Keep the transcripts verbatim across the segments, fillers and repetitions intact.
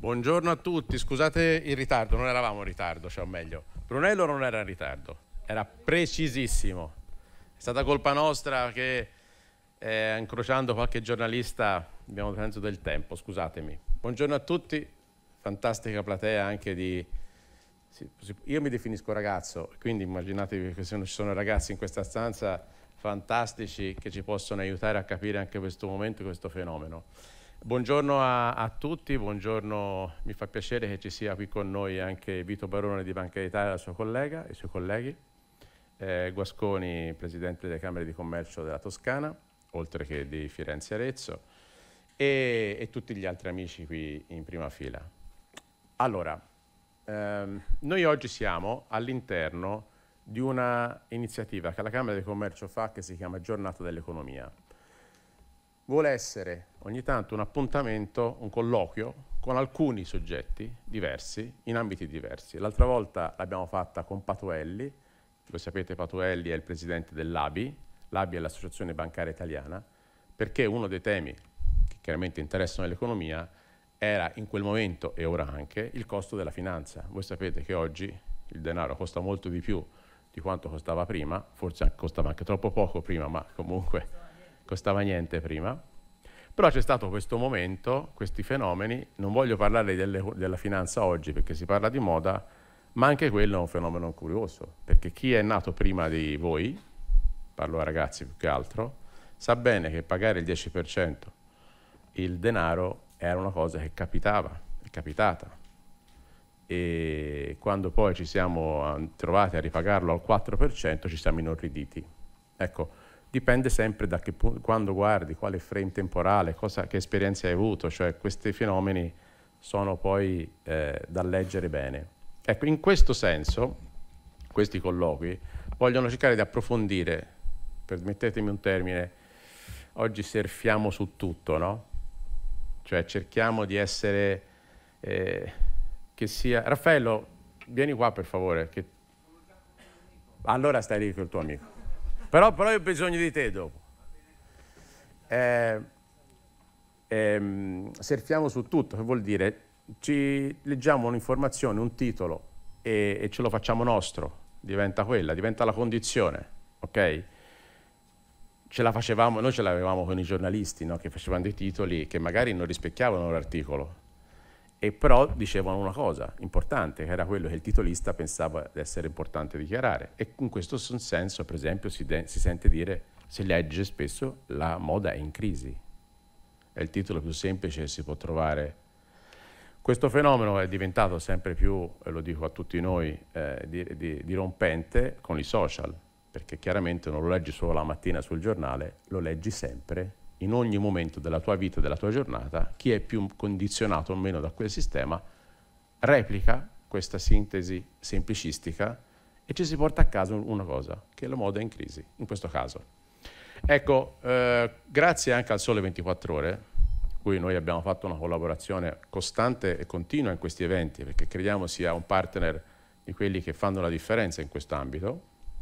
Buongiorno a tutti, scusate il ritardo, non eravamo in ritardo, cioè o meglio, Brunello non era in ritardo, era precisissimo. È stata colpa nostra che eh, incrociando qualche giornalista abbiamo preso del tempo, scusatemi. Buongiorno a tutti, fantastica platea anche di... Io mi definisco ragazzo, quindi immaginatevi che se ci sono ragazzi in questa stanza fantastici che ci possono aiutare a capire anche questo momento e questo fenomeno. Buongiorno a, a tutti, buongiorno, mi fa piacere che ci sia qui con noi anche Vito Barone di Banca d'Italia, la sua collega e i suoi colleghi, eh, Guasconi, Presidente delle Camere di Commercio della Toscana, oltre che di Firenze e Arezzo, e, e tutti gli altri amici qui in prima fila. Allora, ehm, noi oggi siamo all'interno di una iniziativa che la Camera di Commercio fa che si chiama Giornata dell'Economia. Vuole essere ogni tanto un appuntamento, un colloquio con alcuni soggetti diversi, in ambiti diversi. L'altra volta l'abbiamo fatta con Patuelli, voi sapete Patuelli è il presidente dell'A B I, l'A B I è l'Associazione Bancaria Italiana, perché uno dei temi che chiaramente interessano l'economia era in quel momento e ora anche il costo della finanza. Voi sapete che oggi il denaro costa molto di più di quanto costava prima, forse costava anche troppo poco prima, ma comunque costava niente prima, però c'è stato questo momento, questi fenomeni, non voglio parlare delle, della finanza oggi perché si parla di moda, ma anche quello è un fenomeno curioso, perché chi è nato prima di voi, parlo a ragazzi più che altro, sa bene che pagare il dieci per cento il denaro era una cosa che capitava, è capitata, e quando poi ci siamo trovati a ripagarlo al quattro per cento ci siamo inorriditi. Ecco, dipende sempre da che quando guardi, quale frame temporale, cosa, che esperienze hai avuto, cioè questi fenomeni sono poi eh, da leggere bene. Ecco, in questo senso, questi colloqui vogliono cercare di approfondire, permettetemi un termine, oggi surfiamo su tutto, no? Cioè cerchiamo di essere, eh, che sia... Raffaello, vieni qua per favore. Che... Allora stai lì con il tuo amico. Però, però io ho bisogno di te dopo. Eh, ehm, surfiamo su tutto, che vuol dire ci leggiamo un'informazione, un titolo e, e ce lo facciamo nostro, diventa quella, diventa la condizione, ok? Ce la facevamo, noi ce l'avevamo con i giornalisti, no? Che facevano dei titoli che magari non rispecchiavano l'articolo, e però dicevano una cosa importante, che era quello che il titolista pensava di essere importante dichiarare. E in questo senso, per esempio, si, si sente dire, si legge spesso, la moda è in crisi. È il titolo più semplice che si può trovare. Questo fenomeno è diventato sempre più, e lo dico a tutti noi, eh, di, di, dirompente con i social, perché chiaramente non lo leggi solo la mattina sul giornale, lo leggi sempre, in ogni momento della tua vita, della tua giornata. Chi è più condizionato o meno da quel sistema replica questa sintesi semplicistica e ci si porta a casa una cosa, che la moda è in crisi, in questo caso. Ecco, eh, grazie anche al Sole ventiquattro Ore, cui noi abbiamo fatto una collaborazione costante e continua in questi eventi, perché crediamo sia un partner di quelli che fanno la differenza in questo ambito,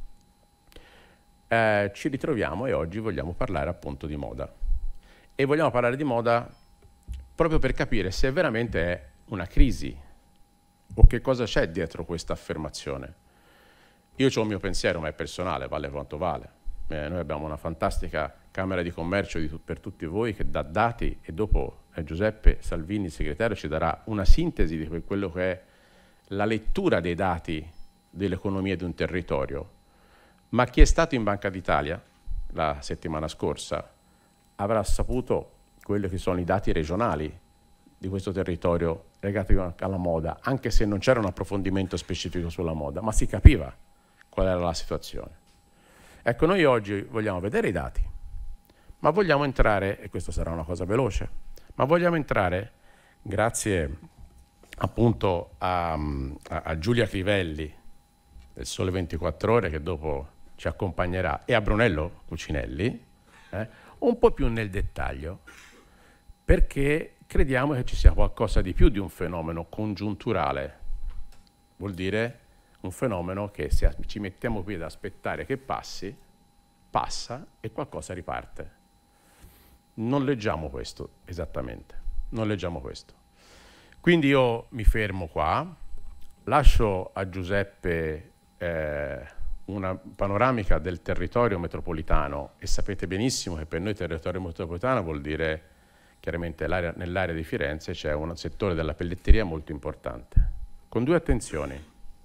eh, ci ritroviamo e oggi vogliamo parlare appunto di moda. E vogliamo parlare di moda proprio per capire se veramente è una crisi o che cosa c'è dietro questa affermazione. Io ho il mio pensiero, ma è personale, vale quanto vale. Eh, noi abbiamo una fantastica Camera di Commercio di, per tutti voi che dà dati e dopo eh, Giuseppe Salvini, il segretario, ci darà una sintesi di quello che è la lettura dei dati dell'economia di un territorio. Ma chi è stato in Banca d'Italia la settimana scorsa avrà saputo quelli che sono i dati regionali di questo territorio legati alla moda, anche se non c'era un approfondimento specifico sulla moda, ma si capiva qual era la situazione. Ecco, noi oggi vogliamo vedere i dati, ma vogliamo entrare, e questa sarà una cosa veloce, ma vogliamo entrare, grazie appunto a, a, a Giulia Crivelli del Sole ventiquattro Ore, che dopo ci accompagnerà, e a Brunello Cucinelli, eh, un po' più nel dettaglio, perché crediamo che ci sia qualcosa di più di un fenomeno congiunturale. Vuol dire un fenomeno che se ci mettiamo qui ad aspettare che passi, passa e qualcosa riparte. Non leggiamo questo esattamente, non leggiamo questo. Quindi io mi fermo qua, lascio a Giuseppe eh, una panoramica del territorio metropolitano, e sapete benissimo che per noi territorio metropolitano vuol dire chiaramente nell'area di Firenze c'è un settore della pelletteria molto importante, con due attenzioni.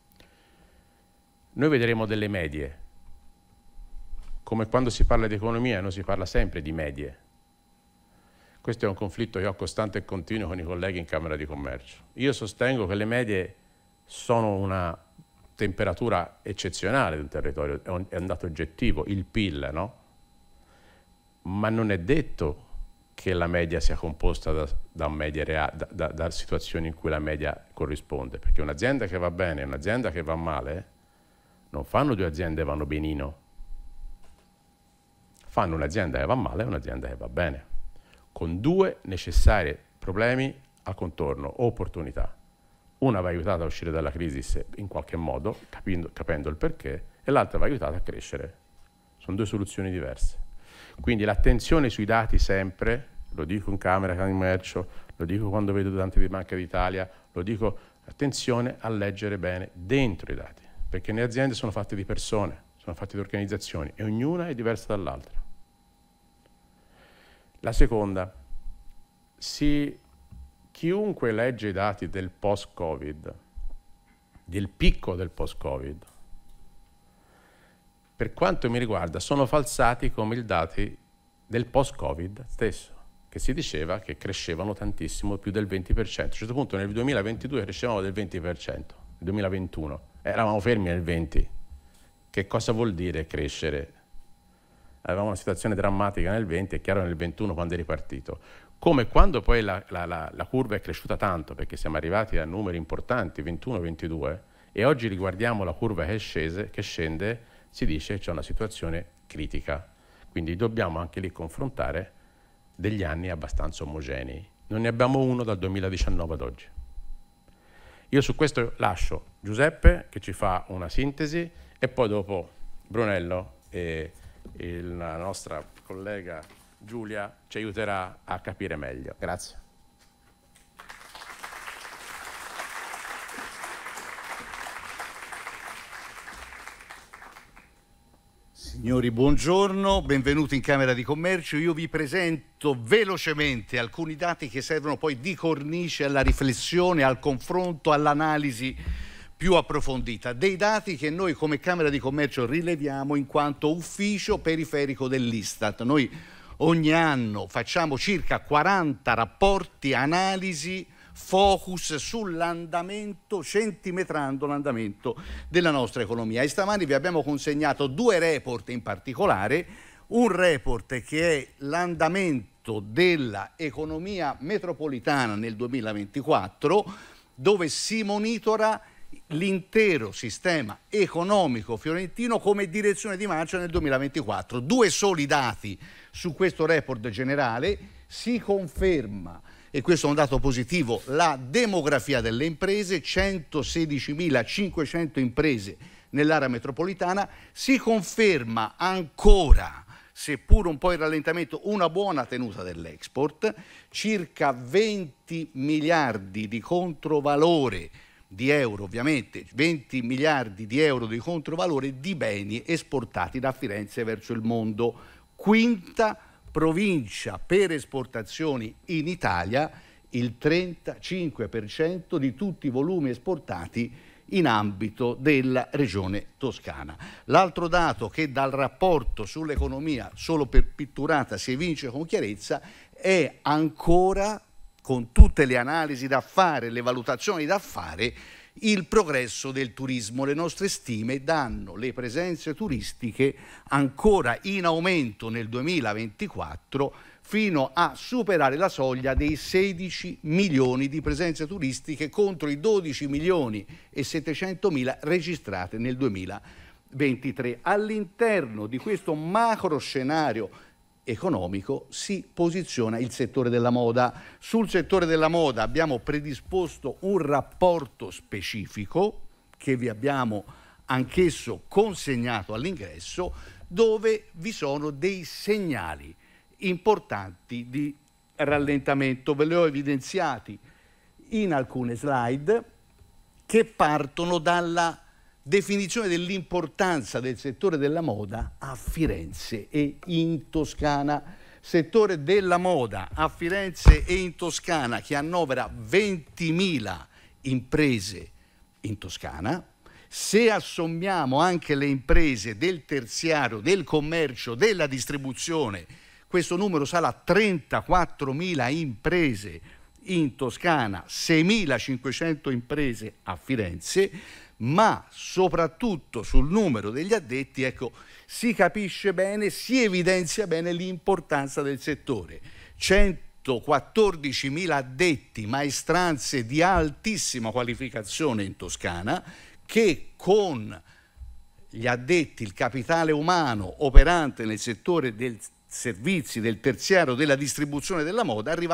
Noi vedremo delle medie, come quando si parla di economia non si parla sempre di medie. Questo è un conflitto che ho costante e continuo con i colleghi in Camera di Commercio. Io sostengo che le medie sono una temperatura eccezionale di un territorio, è un, è un dato oggettivo, il P I L, no? Ma non è detto che la media sia composta da, da, media rea, da, da, da situazioni in cui la media corrisponde, perché un'azienda che va bene e un'azienda che va male non fanno due aziende che vanno benino, fanno un'azienda che va male e un'azienda che va bene, con due necessari problemi al contorno o opportunità. Una va aiutata a uscire dalla crisi in qualche modo, capendo, capendo il perché, e l'altra va aiutata a crescere. Sono due soluzioni diverse. Quindi l'attenzione sui dati sempre, lo dico in Camera di Commercio, lo dico quando vedo tanti di Banca d'Italia, lo dico, attenzione a leggere bene dentro i dati, perché le aziende sono fatte di persone, sono fatte di organizzazioni e ognuna è diversa dall'altra. La seconda, si, chiunque legge i dati del post-Covid, del picco del post-Covid, per quanto mi riguarda sono falsati come i dati del post-Covid stesso, che si diceva che crescevano tantissimo, più del venti per cento. A un certo punto nel duemilaventidue crescevamo del venti per cento, nel duemilaventuno eravamo fermi nel venti. Che cosa vuol dire crescere? Avevamo una situazione drammatica nel venti, è chiaro nel ventuno quando è ripartito. Come quando poi la, la, la, la curva è cresciuta tanto, perché siamo arrivati a numeri importanti, ventuno ventidue, e oggi riguardiamo la curva che, scese, che scende, si dice che c'è una situazione critica. Quindi dobbiamo anche lì confrontare degli anni abbastanza omogenei. Non ne abbiamo uno dal duemiladiciannove ad oggi. Io su questo lascio Giuseppe che ci fa una sintesi e poi dopo Brunello e il, la nostra collega Giulia ci aiuterà a capire meglio. Grazie. Signori, buongiorno, benvenuti in Camera di Commercio. Io vi presento velocemente alcuni dati che servono poi di cornice alla riflessione, al confronto, all'analisi più approfondita. Dei dati che noi come Camera di Commercio rileviamo in quanto ufficio periferico dell'Istat. Noi ogni anno facciamo circa quaranta rapporti, analisi, focus sull'andamento, centimetrando l'andamento della nostra economia. E stamani vi abbiamo consegnato due report in particolare, un report che è l'andamento dell'economia metropolitana nel duemilaventiquattro, dove si monitora l'intero sistema economico fiorentino come direzione di marcia nel duemilaventiquattro. Due soli dati su questo report generale. Si conferma, e questo è un dato positivo, la demografia delle imprese, centosedicimilacinquecento imprese nell'area metropolitana. Si conferma ancora, seppur un po' in rallentamento, una buona tenuta dell'export, circa venti miliardi di controvalore di euro, ovviamente, venti miliardi di euro di controvalore di beni esportati da Firenze verso il mondo. Quinta provincia per esportazioni in Italia, il trentacinque per cento di tutti i volumi esportati in ambito della regione toscana. L'altro dato che dal rapporto sull'economia, solo per pitturata, si evince con chiarezza è ancora, con tutte le analisi da fare, le valutazioni da fare, il progresso del turismo. Le nostre stime danno le presenze turistiche ancora in aumento nel duemilaventiquattro fino a superare la soglia dei sedici milioni di presenze turistiche contro i dodici milioni e settecentomila registrate nel duemilaventitré. All'interno di questo macro scenario economico si posiziona il settore della moda. Sul settore della moda abbiamo predisposto un rapporto specifico che vi abbiamo anch'esso consegnato all'ingresso, dove vi sono dei segnali importanti di rallentamento. Ve li ho evidenziati in alcune slide che partono dalla definizione dell'importanza del settore della moda a Firenze e in Toscana. Settore della moda a Firenze e in Toscana che annovera ventimila imprese in Toscana. Se assommiamo anche le imprese del terziario, del commercio, della distribuzione, questo numero sale a trentaquattromila imprese in Toscana, seimilacinquecento imprese a Firenze, ma soprattutto sul numero degli addetti, ecco, si capisce bene, si evidenzia bene l'importanza del settore. centoquattordicimila addetti, maestranze di altissima qualificazione in Toscana, che con gli addetti, il capitale umano operante nel settore dei servizi, del terziario, della distribuzione della moda, arriva a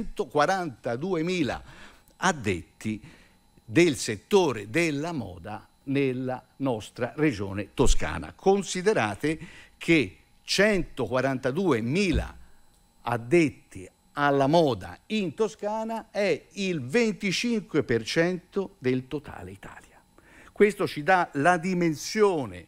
centoquarantaduemila addetti del settore della moda nella nostra regione toscana. Considerate che centoquarantaduemila addetti alla moda in Toscana è il venticinque per cento del totale Italia. Questo ci dà la dimensione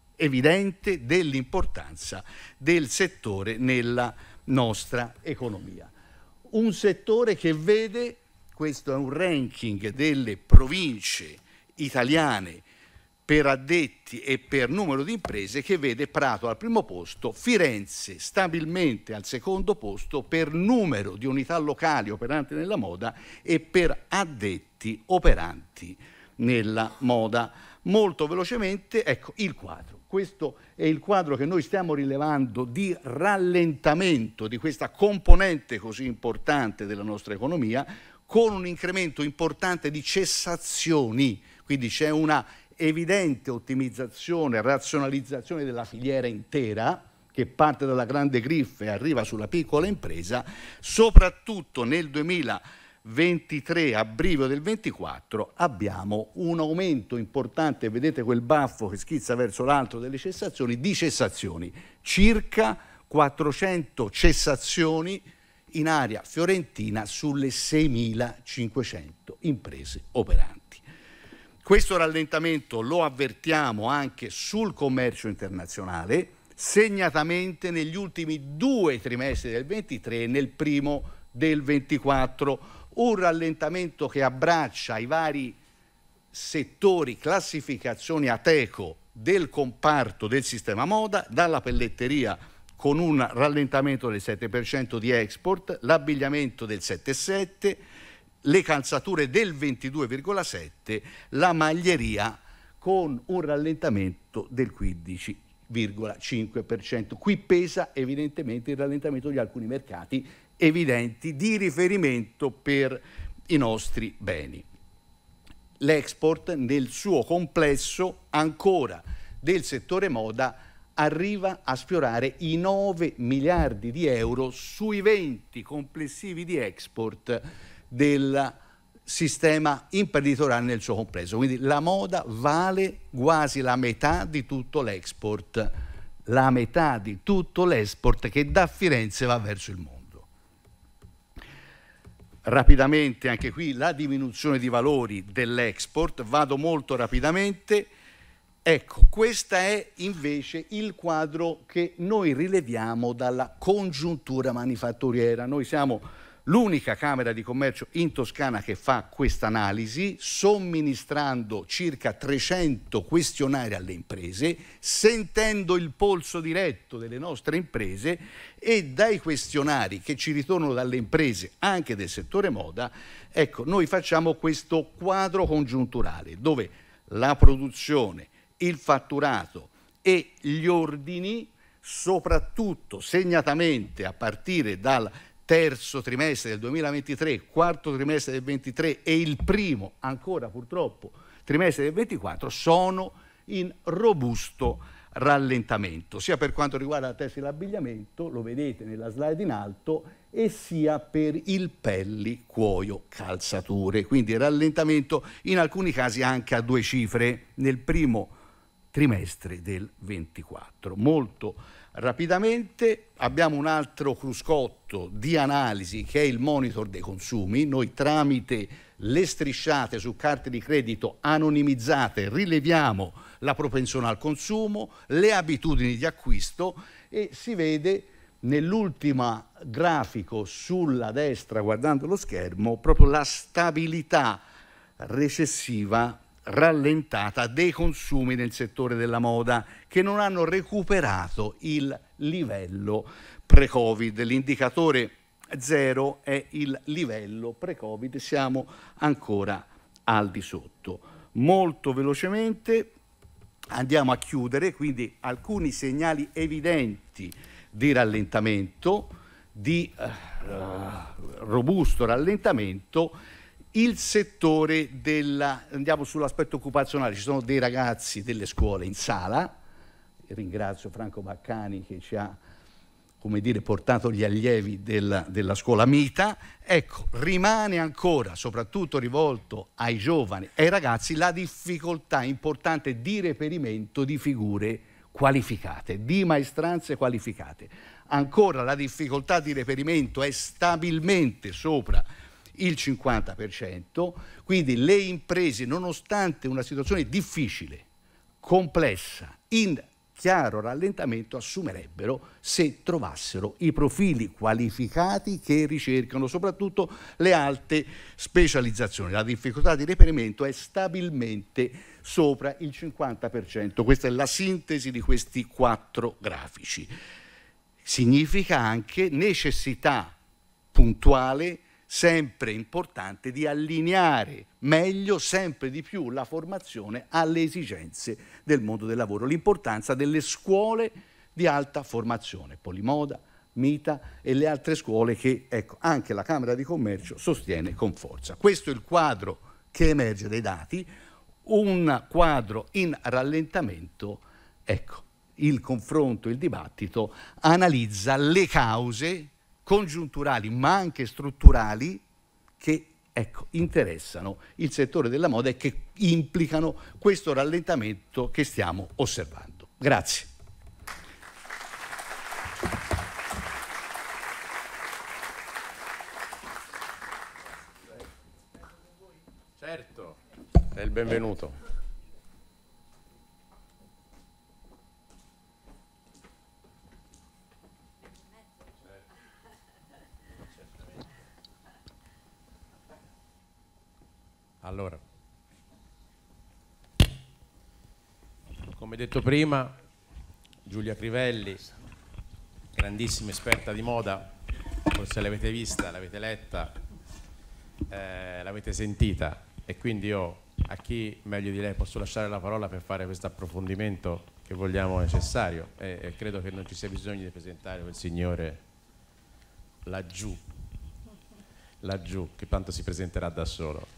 evidente dell'importanza del settore nella nostra economia. Un settore che vede, questo è un ranking delle province italiane per addetti e per numero di imprese, che vede Prato al primo posto, Firenze stabilmente al secondo posto per numero di unità locali operanti nella moda e per addetti operanti nella moda. Molto velocemente, ecco il quadro. Questo è il quadro che noi stiamo rilevando di rallentamento di questa componente così importante della nostra economia, con un incremento importante di cessazioni, quindi c'è una evidente ottimizzazione, razionalizzazione della filiera intera, che parte dalla grande griffa e arriva sulla piccola impresa, soprattutto nel duemilaventitré, a brivio del ventiquattro, abbiamo un aumento importante, vedete quel baffo che schizza verso l'alto delle cessazioni, di cessazioni, circa quattrocento cessazioni in area fiorentina sulle seimilacinquecento imprese operanti. Questo rallentamento lo avvertiamo anche sul commercio internazionale, segnatamente negli ultimi due trimestri del ventitré e nel primo del ventiquattro, un rallentamento che abbraccia i vari settori, classificazioni Ateco del comparto del sistema moda, dalla pelletteria con un rallentamento del sette per cento di export, l'abbigliamento del sette virgola sette, le calzature del ventidue virgola sette, la maglieria con un rallentamento del quindici virgola cinque per cento. Qui pesa evidentemente il rallentamento di alcuni mercati evidenti di riferimento per i nostri beni. L'export nel suo complesso ancora del settore moda arriva a sfiorare i nove miliardi di euro sui venti complessivi di export del sistema imprenditoriale nel suo complesso. Quindi la moda vale quasi la metà di tutto l'export, la metà di tutto l'export che da Firenze va verso il mondo. Rapidamente anche qui la diminuzione di valori dell'export, vado molto rapidamente. Ecco, questo è invece il quadro che noi rileviamo dalla congiuntura manifatturiera. Noi siamo l'unica Camera di Commercio in Toscana che fa questa analisi, somministrando circa trecento questionari alle imprese, sentendo il polso diretto delle nostre imprese, e dai questionari che ci ritornano dalle imprese, anche del settore moda, ecco, noi facciamo questo quadro congiunturale dove la produzione, il fatturato e gli ordini, soprattutto segnatamente a partire dal terzo trimestre del duemilaventitré, quarto trimestre del ventitré e il primo ancora purtroppo trimestre del ventiquattro, sono in robusto rallentamento, sia per quanto riguarda la tessile e l'abbigliamento, lo vedete nella slide in alto, e sia per il pelli, cuoio, calzature. Quindi rallentamento in alcuni casi anche a due cifre nel primo trimestre del ventiquattro, molto rapidamente. Abbiamo un altro cruscotto di analisi che è il monitor dei consumi. Noi tramite le strisciate su carte di credito anonimizzate rileviamo la propensione al consumo, le abitudini di acquisto e si vede nell'ultimo grafico sulla destra, guardando lo schermo, proprio la stabilità recessiva rallentata dei consumi nel settore della moda, che non hanno recuperato il livello pre-Covid. L'indicatore zero è il livello pre-Covid, siamo ancora al di sotto. Molto velocemente andiamo a chiudere, quindi alcuni segnali evidenti di rallentamento, di uh, robusto rallentamento. Il settore della, andiamo sull'aspetto occupazionale, ci sono dei ragazzi delle scuole in sala, ringrazio Franco Baccani che ci ha, come dire, portato gli allievi della, della scuola Mita. Ecco, rimane ancora, soprattutto rivolto ai giovani e ai ragazzi, la difficoltà importante di reperimento di figure qualificate, di maestranze qualificate. Ancora la difficoltà di reperimento è stabilmente sopra il cinquanta per cento, quindi le imprese, nonostante una situazione difficile, complessa, in chiaro rallentamento, assumerebbero se trovassero i profili qualificati che ricercano, soprattutto le alte specializzazioni. La difficoltà di reperimento è stabilmente sopra il cinquanta per cento. Questa è la sintesi di questi quattro grafici. Significa anche necessità puntuale, sempre importante, di allineare meglio, sempre di più, la formazione alle esigenze del mondo del lavoro. L'importanza delle scuole di alta formazione, Polimoda, Mita e le altre scuole che, ecco, anche la Camera di Commercio sostiene con forza. Questo è il quadro che emerge dai dati, un quadro in rallentamento. Ecco, il confronto, il dibattito analizza le cause congiunturali ma anche strutturali che, ecco, interessano il settore della moda e che implicano questo rallentamento che stiamo osservando. Grazie. Certo, è il benvenuto. Allora, come detto prima, Giulia Crivelli, grandissima esperta di moda, forse l'avete vista, l'avete letta, eh, l'avete sentita, e quindi io a chi meglio di lei posso lasciare la parola per fare questo approfondimento che vogliamo necessario, e, e credo che non ci sia bisogno di presentare quel signore laggiù, laggiù, che tanto si presenterà da solo.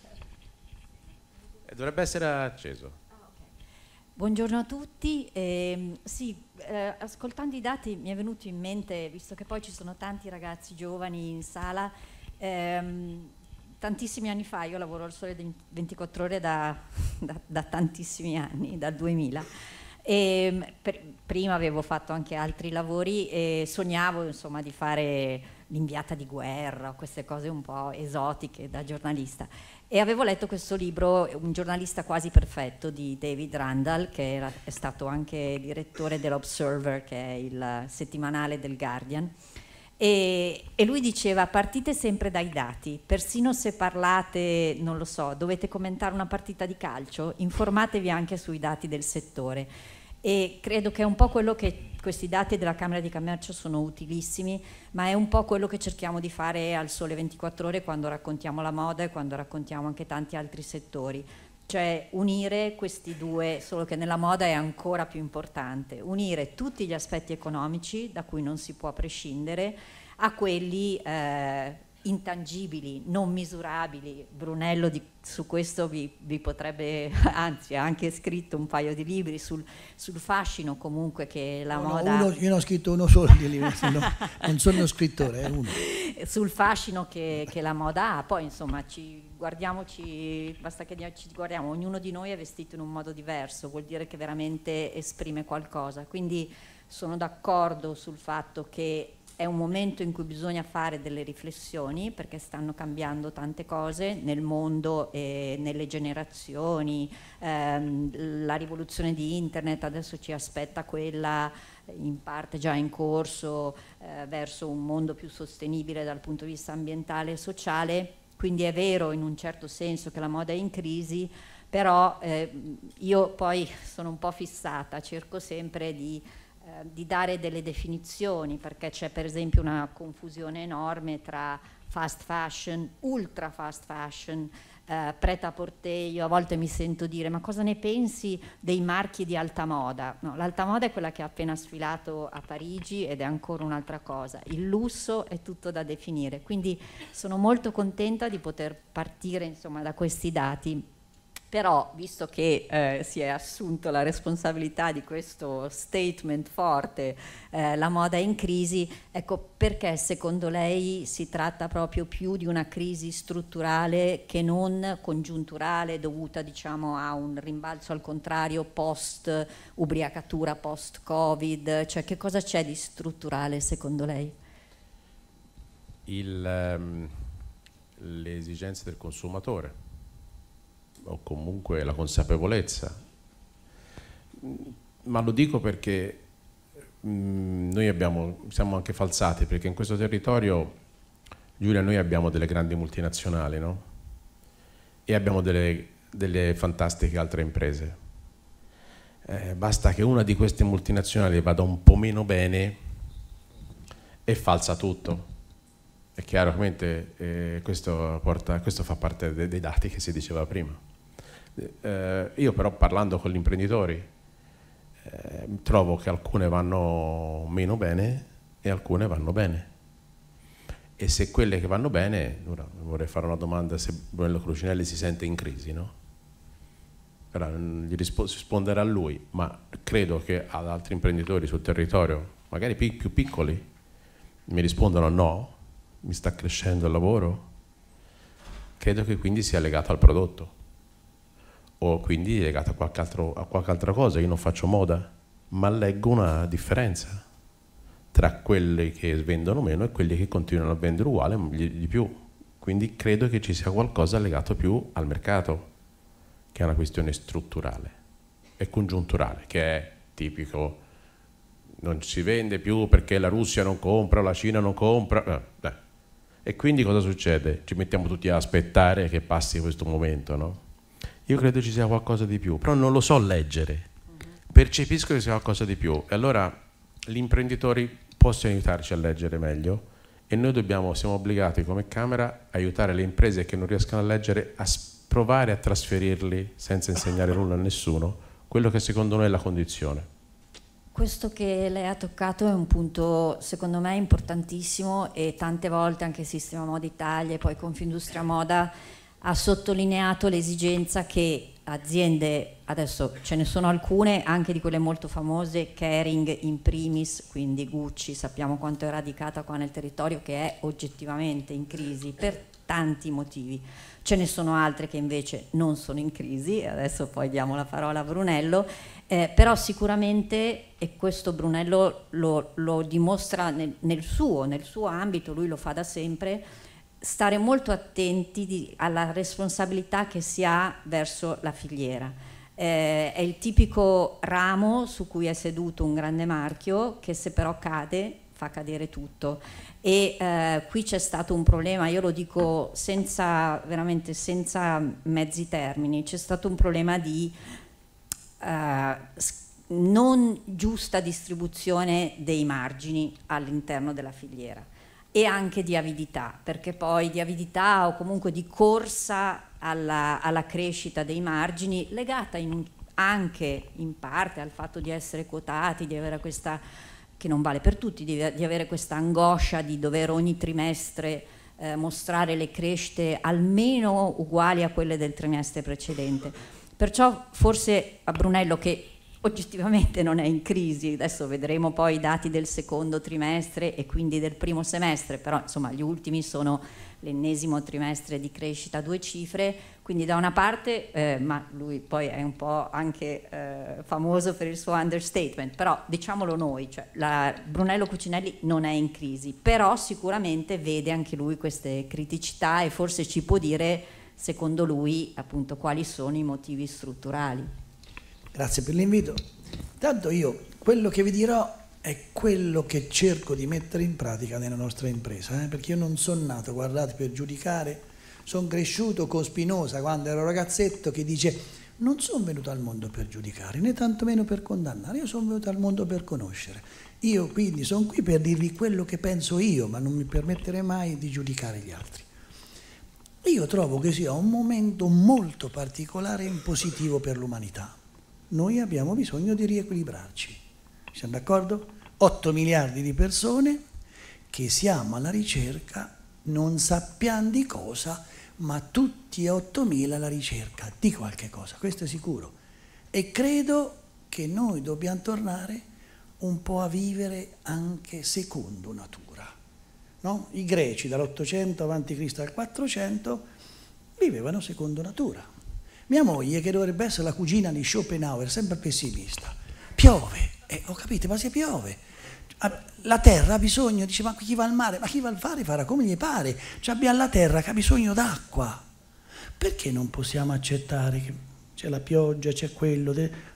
Dovrebbe essere acceso. Buongiorno a tutti. Eh, sì, eh, ascoltando i dati mi è venuto in mente, visto che poi ci sono tanti ragazzi giovani in sala, ehm, tantissimi anni fa, io lavoro al Sole ventiquattro Ore da, da, da tantissimi anni, dal duemila, e per, prima avevo fatto anche altri lavori e sognavo, insomma, di fare l'inviata di guerra, queste cose un po' esotiche da giornalista. E avevo letto questo libro, Un giornalista quasi perfetto, di David Randall, che era, è stato anche direttore dell'Observer, che è il settimanale del Guardian, e, e lui diceva: partite sempre dai dati, persino se parlate, non lo so, dovete commentare una partita di calcio, informatevi anche sui dati del settore. E credo che è un po' quello che questi dati della Camera di Commercio sono utilissimi, ma è un po' quello che cerchiamo di fare al Sole ventiquattro Ore quando raccontiamo la moda e quando raccontiamo anche tanti altri settori, cioè unire questi due, solo che nella moda è ancora più importante, unire tutti gli aspetti economici da cui non si può prescindere a quelli eh, intangibili, non misurabili. Brunello di, su questo vi, vi potrebbe, anzi ha anche scritto un paio di libri sul, sul fascino comunque che la no, moda... No, uno, io ne ho scritto uno solo di libri, no, non sono uno scrittore, è uno. Sul fascino che, che la moda ha, poi insomma ci guardiamoci, basta che ci guardiamo, ognuno di noi è vestito in un modo diverso, vuol dire che veramente esprime qualcosa, quindi sono d'accordo sul fatto che è un momento in cui bisogna fare delle riflessioni, perché stanno cambiando tante cose nel mondo e nelle generazioni. Ehm, la rivoluzione di internet, adesso ci aspetta quella in parte già in corso eh, verso un mondo più sostenibile dal punto di vista ambientale e sociale, quindi è vero in un certo senso che la moda è in crisi, però eh, io poi sono un po' fissata, cerco sempre di di dare delle definizioni, perché c'è per esempio una confusione enorme tra fast fashion, ultra fast fashion, eh, pret-à-porter. Io a volte mi sento dire: ma cosa ne pensi dei marchi di alta moda? No, l'alta moda è quella che ha appena sfilato a Parigi ed è ancora un'altra cosa. Il lusso è tutto da definire, quindi sono molto contenta di poter partire insomma da questi dati. Però, visto che eh, si è assunto la responsabilità di questo statement forte, eh, la moda è in crisi, ecco, perché secondo lei si tratta proprio più di una crisi strutturale che non congiunturale, dovuta diciamo a un rimbalzo al contrario post ubriacatura, post Covid? Cioè, che cosa c'è di strutturale secondo lei? Il, um, le esigenze del consumatore, o comunque la consapevolezza, ma lo dico perché mh, noi abbiamo, siamo anche falsati, perché in questo territorio, Giulia, noi abbiamo delle grandi multinazionali, no? E abbiamo delle, delle fantastiche altre imprese. Eh, basta che una di queste multinazionali vada un po' meno bene e falsa tutto. È chiaramente eh, questo, porta, questo fa parte de, dei dati che si diceva prima. Eh, io però parlando con gli imprenditori eh, trovo che alcune vanno meno bene e alcune vanno bene, e se quelle che vanno bene, ora vorrei fare una domanda: se Brunello Crucinelli si sente in crisi, no? Ora, gli risponderà a lui, ma credo che ad altri imprenditori sul territorio, magari più piccoli, mi rispondono no, mi sta crescendo il lavoro. Credo che quindi sia legato al prodotto, o quindi legato a qualche, altro, a qualche altra cosa. Io non faccio moda, ma leggo una differenza tra quelli che vendono meno e quelli che continuano a vendere uguale di più. Quindi credo che ci sia qualcosa legato più al mercato, che è una questione strutturale e congiunturale, che è tipico: non si vende più perché la Russia non compra, la Cina non compra, eh, eh. E quindi cosa succede? Ci mettiamo tutti a aspettare che passi questo momento, no? Io credo ci sia qualcosa di più, però non lo so leggere, percepisco che sia qualcosa di più, e allora gli imprenditori possono aiutarci a leggere meglio, e noi dobbiamo, siamo obbligati come Camera a aiutare le imprese che non riescono a leggere a provare a trasferirli, senza insegnare nulla a nessuno, quello che secondo noi è la condizione. Questo che lei ha toccato è un punto secondo me importantissimo, e tante volte anche il Sistema Moda Italia e poi Confindustria Moda ha sottolineato l'esigenza che aziende, adesso ce ne sono alcune, anche di quelle molto famose, Kering in primis, quindi Gucci, sappiamo quanto è radicata qua nel territorio, che è oggettivamente in crisi per tanti motivi. Ce ne sono altre che invece non sono in crisi, adesso poi diamo la parola a Brunello, eh, però sicuramente, e questo Brunello lo, lo dimostra nel, nel, suo, nel suo ambito, lui lo fa da sempre, stare molto attenti di, alla responsabilità che si ha verso la filiera. Eh, è il tipico ramo su cui è seduto un grande marchio che, se però cade, fa cadere tutto. E eh, qui c'è stato un problema, io lo dico senza, veramente senza mezzi termini, c'è stato un problema di eh, non giusta distribuzione dei margini all'interno della filiera, e anche di avidità, perché poi di avidità o comunque di corsa alla, alla crescita dei margini, legata in un, anche in parte al fatto di essere quotati, di avere questa, che non vale per tutti, di, di avere questa angoscia di dover ogni trimestre eh, mostrare le crescite almeno uguali a quelle del trimestre precedente. Perciò forse a Brunello, che oggettivamente non è in crisi. Adesso vedremo poi i dati del secondo trimestre e quindi del primo semestre, però insomma gli ultimi sono l'ennesimo trimestre di crescita a due cifre, quindi da una parte, eh, ma lui poi è un po' anche eh, famoso per il suo understatement, però diciamolo noi, cioè la, Brunello Cucinelli non è in crisi, però sicuramente vede anche lui queste criticità e forse ci può dire, secondo lui, appunto quali sono i motivi strutturali. Grazie per l'invito. Intanto io quello che vi dirò è quello che cerco di mettere in pratica nella nostra impresa, eh? Perché io non sono nato, guardate, per giudicare, sono cresciuto con Spinoza quando ero ragazzetto che dice non sono venuto al mondo per giudicare, né tantomeno per condannare, io sono venuto al mondo per conoscere. Io quindi sono qui per dirvi quello che penso io, ma non mi permetterei mai di giudicare gli altri. Io trovo che sia un momento molto particolare e positivo per l'umanità. Noi abbiamo bisogno di riequilibrarci, siamo d'accordo? otto miliardi di persone che siamo alla ricerca, non sappiamo di cosa, ma tutti e ottomila alla ricerca di qualche cosa, questo è sicuro. E credo che noi dobbiamo tornare un po' a vivere anche secondo natura, no? I greci dall'ottocento avanti Cristo al quattrocento vivevano secondo natura. Mia moglie, che dovrebbe essere la cugina di Schopenhauer, sempre pessimista, piove, e ho capito, ma se piove, la terra ha bisogno, dice, ma chi va al mare? Ma chi va al mare farà come gli pare, cioè abbiamo la terra che ha bisogno d'acqua. Perché non possiamo accettare che c'è la pioggia, c'è quello,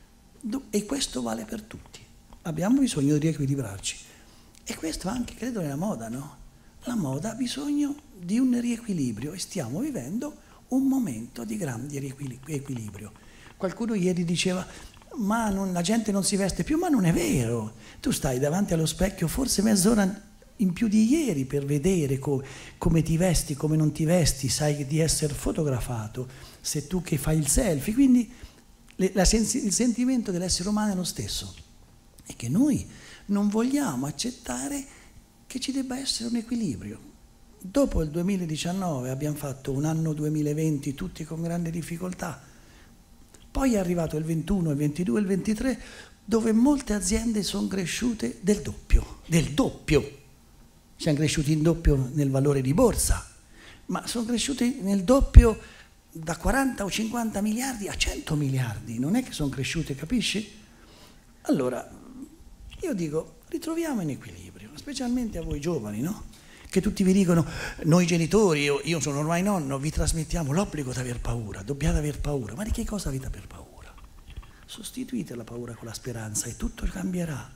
e questo vale per tutti. Abbiamo bisogno di riequilibrarci. E questo anche, credo, nella moda, no? La moda ha bisogno di un riequilibrio e stiamo vivendo un momento di grande riequilibrio. Qualcuno ieri diceva, ma non, la gente non si veste più, ma non è vero. Tu stai davanti allo specchio forse mezz'ora in più di ieri per vedere co come ti vesti, come non ti vesti, sai di essere fotografato, sei tu che fai il selfie, quindi le, la sensi il sentimento dell'essere umano è lo stesso. E che noi non vogliamo accettare che ci debba essere un equilibrio. Dopo il duemiladiciannove abbiamo fatto un anno duemilaventi tutti con grande difficoltà, poi è arrivato il ventuno, il ventidue e il ventitré dove molte aziende sono cresciute del doppio, del doppio, siamo cresciuti in doppio nel valore di borsa, ma sono cresciuti nel doppio da quaranta o cinquanta miliardi a cento miliardi, non è che sono cresciute, capisci? Allora, io dico, ritroviamo in equilibrio, specialmente a voi giovani, no? Che tutti vi dicono, noi genitori, io, io sono ormai nonno, vi trasmettiamo l'obbligo di aver paura, dobbiate aver paura. Ma di che cosa avete per paura? Sostituite la paura con la speranza e tutto cambierà.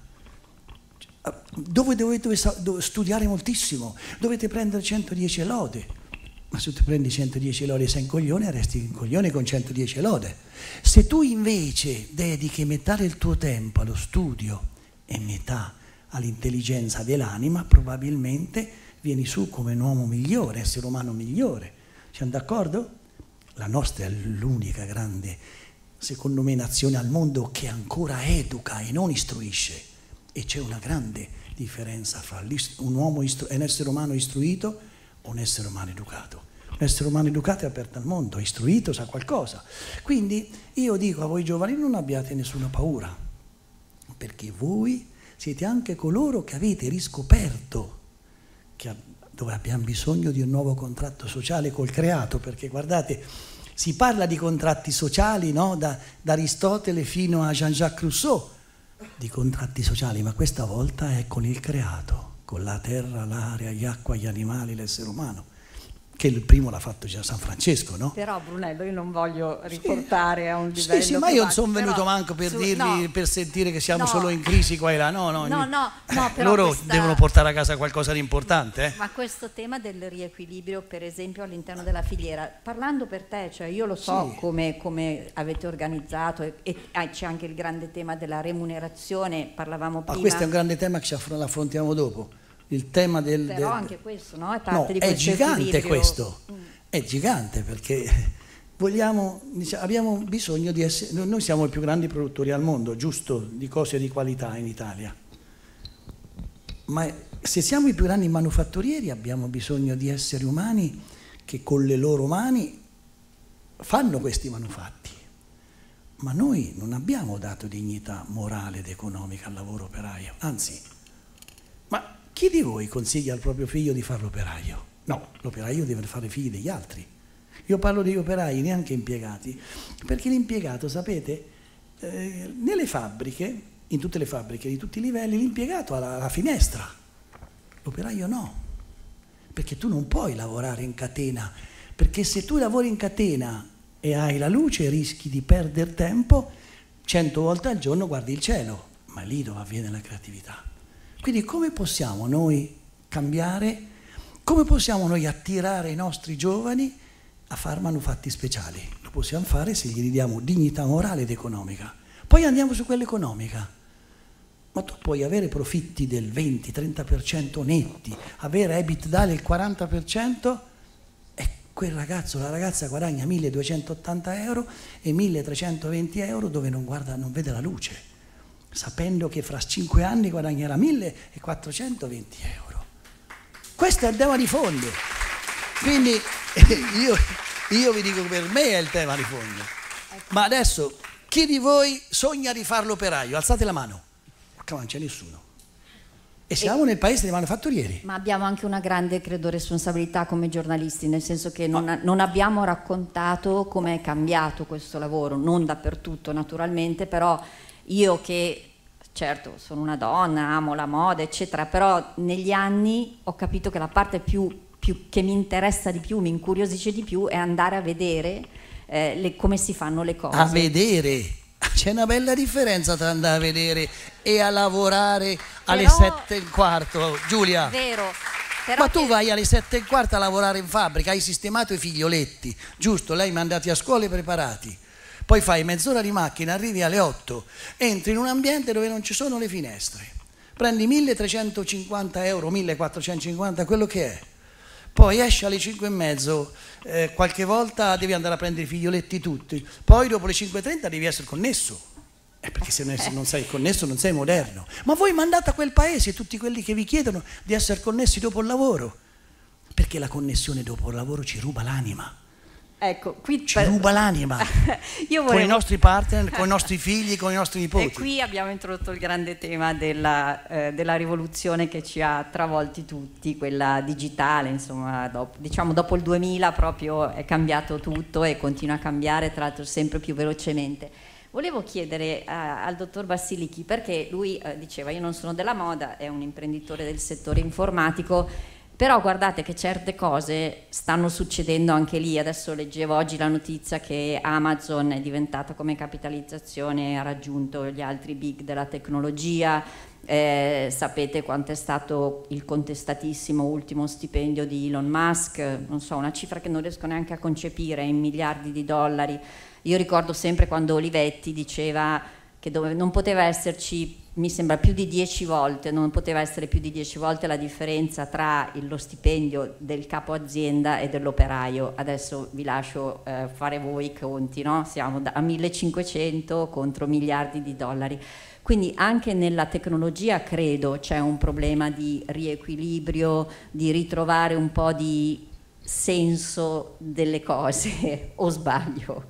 Dove dovete studiare moltissimo, dovete prendere centodieci lode. Ma se tu prendi centodieci lode e sei un coglione, resti un coglione con centodieci lode. Se tu invece dedichi metà del tuo tempo allo studio e metà all'intelligenza dell'anima, probabilmente vieni su come un uomo migliore, essere umano migliore. Siamo d'accordo? La nostra è l'unica grande, secondo me, nazione al mondo che ancora educa e non istruisce. E c'è una grande differenza fra un uomo un essere umano istruito o un essere umano educato. Un essere umano educato è aperto al mondo, istruito, sa qualcosa. Quindi io dico a voi giovani, non abbiate nessuna paura, perché voi siete anche coloro che avete riscoperto che, dove abbiamo bisogno di un nuovo contratto sociale col creato, perché guardate, si parla di contratti sociali, no? da, da Aristotele fino a Jean-Jacques Rousseau, di contratti sociali, ma questa volta è con il creato, con la terra, l'aria, gli acqua, gli animali, l'essere umano. Che il primo l'ha fatto già San Francesco, no? Però Brunello, io non voglio riportare sì. a un livello. Sì, sì, ma io non sono venuto però, manco per su, dirvi, no, per sentire che siamo no, solo in crisi qua e là. No, no, no, no, no eh, loro questa... devono portare a casa qualcosa di importante. Eh? Ma questo tema del riequilibrio, per esempio, all'interno della filiera, parlando per te, cioè io lo so sì. come, come avete organizzato e, e ah, c'è anche il grande tema della remunerazione, parlavamo prima. Ma questo è un grande tema che ci affrontiamo dopo. Il tema del... Però del... anche questo, no? È parte no, di è gigante equilibrio. questo, mm. è gigante perché vogliamo, diciamo, abbiamo bisogno di essere, noi siamo i più grandi produttori al mondo, giusto, di cose di qualità in Italia, ma se siamo i più grandi manufatturieri abbiamo bisogno di esseri umani che con le loro mani fanno questi manufatti. ma noi non abbiamo dato dignità morale ed economica al lavoro operaio, anzi, ma chi di voi consiglia al proprio figlio di fare l'operaio? No, l'operaio deve fare figli degli altri. Io parlo di operai, neanche impiegati, perché l'impiegato, sapete, eh, nelle fabbriche, in tutte le fabbriche di tutti i livelli, l'impiegato ha la, la finestra, l'operaio no, perché tu non puoi lavorare in catena, perché se tu lavori in catena e hai la luce rischi di perdere tempo, cento volte al giorno guardi il cielo, ma lì dove avviene la creatività. Quindi come possiamo noi cambiare, come possiamo noi attirare i nostri giovani a fare manufatti speciali? Lo possiamo fare se gli diamo dignità morale ed economica. Poi andiamo su quella economica. Ma tu puoi avere profitti del venti trenta per cento netti, avere EBITDA del quaranta per cento e quel ragazzo, la ragazza guadagna milleduecentottanta euro e milletrecentoventi euro dove non guarda, non vede la luce, sapendo che fra cinque anni guadagnerà millequattrocentoventi euro. Questo è il tema di fondo. Quindi io, io vi dico che per me è il tema di fondo. Ma adesso, chi di voi sogna di fare l'operaio? Alzate la mano. Porca, non c'è nessuno. E siamo e, nel paese dei manufatturieri. Ma abbiamo anche una grande, credo, responsabilità come giornalisti, nel senso che non, ah. non abbiamo raccontato come è cambiato questo lavoro, non dappertutto naturalmente, però io che, certo, sono una donna, amo la moda, eccetera, però negli anni ho capito che la parte più, più che mi interessa di più, mi incuriosisce di più, è andare a vedere eh, le, come si fanno le cose. A vedere? C'è una bella differenza tra andare a vedere e a lavorare alle però, sette e un quarto, Giulia. Vero. Però ma tu che... vai alle sette e un quarto a lavorare in fabbrica, hai sistemato i figlioletti, giusto? Lei mandati a scuola preparati. Poi fai mezz'ora di macchina, arrivi alle otto, entri in un ambiente dove non ci sono le finestre, prendi milletrecentocinquanta euro, millequattrocentocinquanta, quello che è. Poi esci alle cinque e mezzo, eh, qualche volta devi andare a prendere i figlioletti tutti, poi dopo le cinque e trenta devi essere connesso, eh, perché se non sei connesso non sei moderno. Ma voi mandate a quel paese tutti quelli che vi chiedono di essere connessi dopo il lavoro, perché la connessione dopo il lavoro ci ruba l'anima. Ecco, qui ci per... ruba l'anima volevo... con i nostri partner, con i nostri figli, con i nostri nipoti. E qui abbiamo introdotto il grande tema della, eh, della rivoluzione che ci ha travolti tutti, quella digitale, insomma, dopo, diciamo dopo il duemila proprio è cambiato tutto e continua a cambiare, tra l'altro sempre più velocemente. Volevo chiedere eh, al dottor Bassilichi, perché lui eh, diceva io non sono della moda, è un imprenditore del settore informatico, però guardate che certe cose stanno succedendo anche lì. Adesso leggevo oggi la notizia che Amazon è diventata come capitalizzazione, ha raggiunto gli altri big della tecnologia, eh, sapete quanto è stato il contestatissimo ultimo stipendio di Elon Musk, non so, una cifra che non riesco neanche a concepire, in miliardi di dollari. Io ricordo sempre quando Olivetti diceva che dove non poteva esserci, mi sembra più di dieci volte, non poteva essere più di dieci volte la differenza tra lo stipendio del capo azienda e dell'operaio. Adesso vi lascio eh, fare voi i conti, no? Siamo a millecinquecento contro miliardi di dollari. Quindi anche nella tecnologia credo c'è un problema di riequilibrio, di ritrovare un po' di senso delle cose, o sbaglio?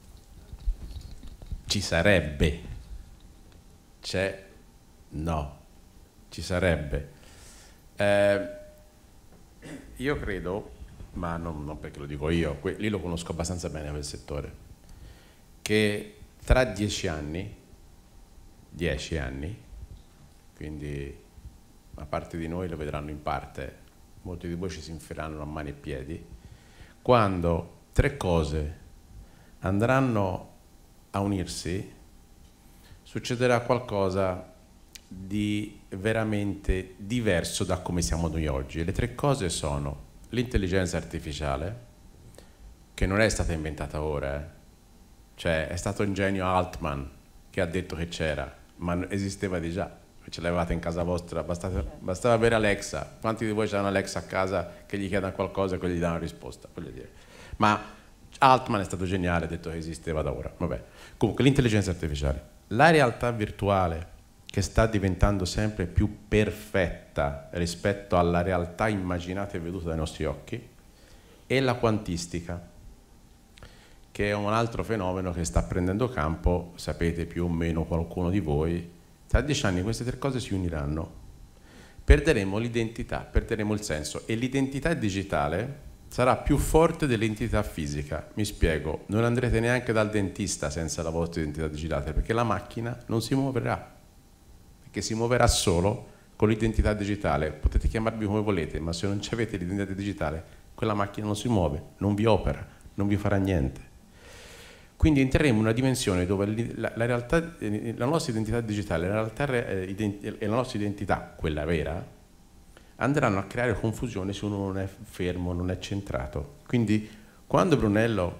Ci sarebbe, c'è, no, ci sarebbe. Eh, io credo, ma non, non perché lo dico io, lì lo conosco abbastanza bene quel settore, che tra dieci anni, dieci anni, quindi a parte di noi lo vedranno in parte, molti di voi ci si infileranno a mani e piedi, quando tre cose andranno a unirsi, succederà qualcosa di veramente diverso da come siamo noi oggi. Le tre cose sono l'intelligenza artificiale, che non è stata inventata ora, eh. Cioè è stato un genio Altman che ha detto che c'era, ma esisteva di già, ce l'avevate in casa vostra, bastava, bastava avere Alexa. Quanti di voi hanno Alexa a casa che gli chiedono qualcosa e quelli gli danno risposta? Voglio dire. Ma Altman è stato geniale, ha detto che esisteva da ora. Vabbè. Comunque l'intelligenza artificiale, la realtà virtuale che sta diventando sempre più perfetta rispetto alla realtà immaginata e veduta dai nostri occhi, e la quantistica, che è un altro fenomeno che sta prendendo campo, sapete più o meno qualcuno di voi. Tra dieci anni queste tre cose si uniranno. Perderemo l'identità, perderemo il senso, e l'identità digitale sarà più forte dell'identità fisica. Mi spiego, non andrete neanche dal dentista senza la vostra identità digitale, perché la macchina non si muoverà, perché si muoverà solo con l'identità digitale. Potete chiamarvi come volete, ma se non avete l'identità digitale, quella macchina non si muove, non vi opera, non vi farà niente. Quindi entreremo in una dimensione dove la, la, realtà, la nostra identità digitale, la realtà e la nostra identità, quella vera, andranno a creare confusione se uno non è fermo, non è centrato. Quindi quando Brunello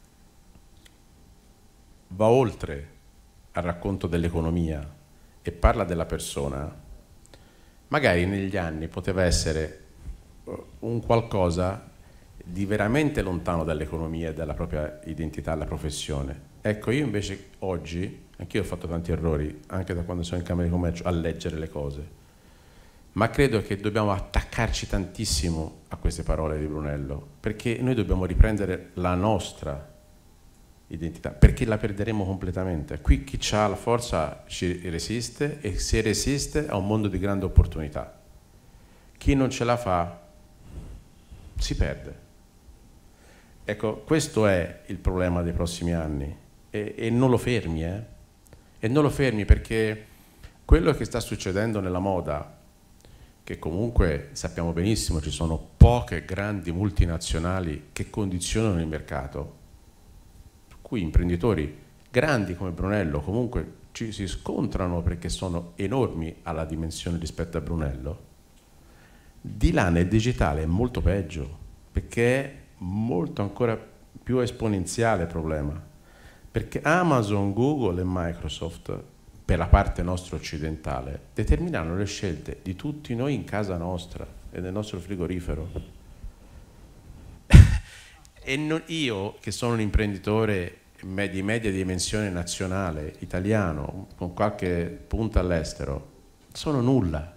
va oltre al racconto dell'economia e parla della persona, magari negli anni poteva essere un qualcosa di veramente lontano dall'economia e dalla propria identità, alla professione. Ecco, io invece oggi, anch'io ho fatto tanti errori, anche da quando sono in Camera di Commercio, a leggere le cose, ma credo che dobbiamo attaccarci tantissimo a queste parole di Brunello, perché noi dobbiamo riprendere la nostra identità, perché la perderemo completamente. Qui chi ha la forza ci resiste, e se resiste ha un mondo di grande opportunità. Chi non ce la fa si perde. Ecco, questo è il problema dei prossimi anni, e, e non lo fermi, eh? E non lo fermi, perché quello che sta succedendo nella moda, che comunque sappiamo benissimo ci sono poche grandi multinazionali che condizionano il mercato, per cui imprenditori grandi come Brunello comunque ci si scontrano perché sono enormi alla dimensione rispetto a Brunello. Di là nel digitale è molto peggio, perché è molto ancora più esponenziale il problema, perché Amazon, Google e Microsoft, per la parte nostra occidentale, determinano le scelte di tutti noi in casa nostra e nel nostro frigorifero. E non, io che sono un imprenditore di media dimensione nazionale, italiano, con qualche punta all'estero, sono nulla,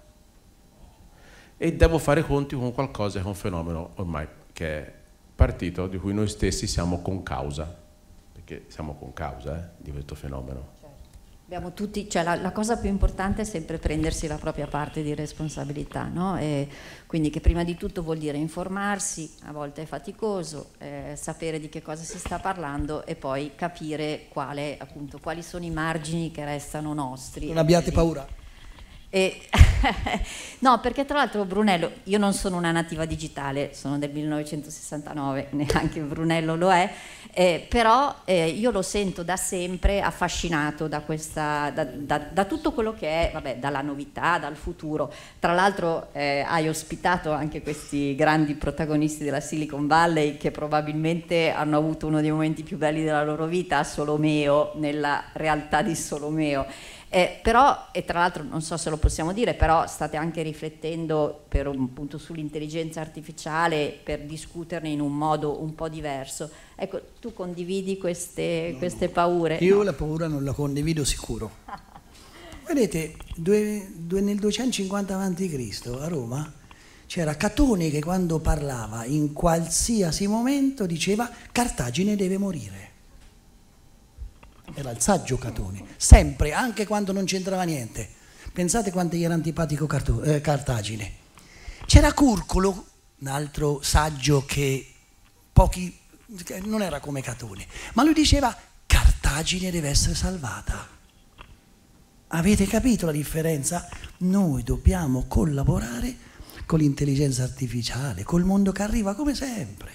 e devo fare conti con qualcosa, che è un fenomeno ormai che è partito, di cui noi stessi siamo concausa, perché siamo concausa eh, di questo fenomeno. Abbiamo tutti, cioè la, la cosa più importante è sempre prendersi la propria parte di responsabilità, no? E quindi che prima di tutto vuol dire informarsi, a volte è faticoso, eh, sapere di che cosa si sta parlando e poi capire quale, appunto, quali sono i margini che restano nostri. Non abbiate paura. E no, perché tra l'altro Brunello, io non sono una nativa digitale, sono del millenovecentosessantanove, neanche Brunello lo è, eh, però eh, io lo sento da sempre affascinato da, questa, da, da, da tutto quello che è, vabbè, dalla novità, dal futuro. Tra l'altro eh, hai ospitato anche questi grandi protagonisti della Silicon Valley che probabilmente hanno avuto uno dei momenti più belli della loro vita, Solomeo, nella realtà di Solomeo. Eh, però, e tra l'altro non so se lo possiamo dire, però state anche riflettendo per un punto sull'intelligenza artificiale per discuterne in un modo un po' diverso. Ecco, tu condividi queste, no, queste paure? Io no. La paura non la condivido sicuro. Vedete, due, due, nel duecentocinquanta avanti Cristo a Roma c'era Catone che quando parlava in qualsiasi momento diceva Cartagine deve morire. Era il saggio Catone, sempre, anche quando non c'entrava niente. Pensate quanto gli era antipatico Carto, eh, Cartagine. C'era Curcolo, un altro saggio che pochi, che non era come Catone, ma lui diceva Cartagine deve essere salvata. Avete capito la differenza? Noi dobbiamo collaborare con l'intelligenza artificiale, col mondo che arriva come sempre.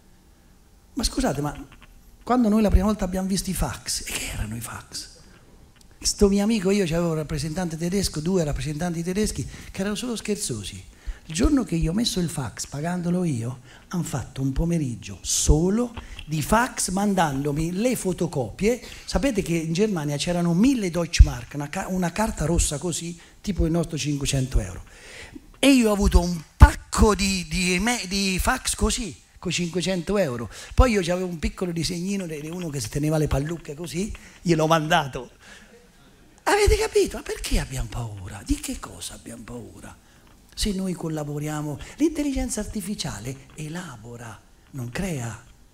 Ma scusate, ma quando noi la prima volta abbiamo visto i fax, e che erano i fax? Sto mio amico, io avevo un rappresentante tedesco, due rappresentanti tedeschi che erano solo scherzosi. Il giorno che io ho messo il fax, pagandolo io, hanno fatto un pomeriggio solo di fax mandandomi le fotocopie. Sapete che in Germania c'erano mille Deutschmark, una, ca una carta rossa così, tipo il nostro cinquecento euro. E io ho avuto un pacco di, di, di fax così, con cinquecento euro. Poi io avevo un piccolo disegnino di uno che si teneva le pallucche così, gliel'ho mandato. Avete capito? Ma perché abbiamo paura? Di che cosa abbiamo paura? Se noi collaboriamo, l'intelligenza artificiale elabora, non crea.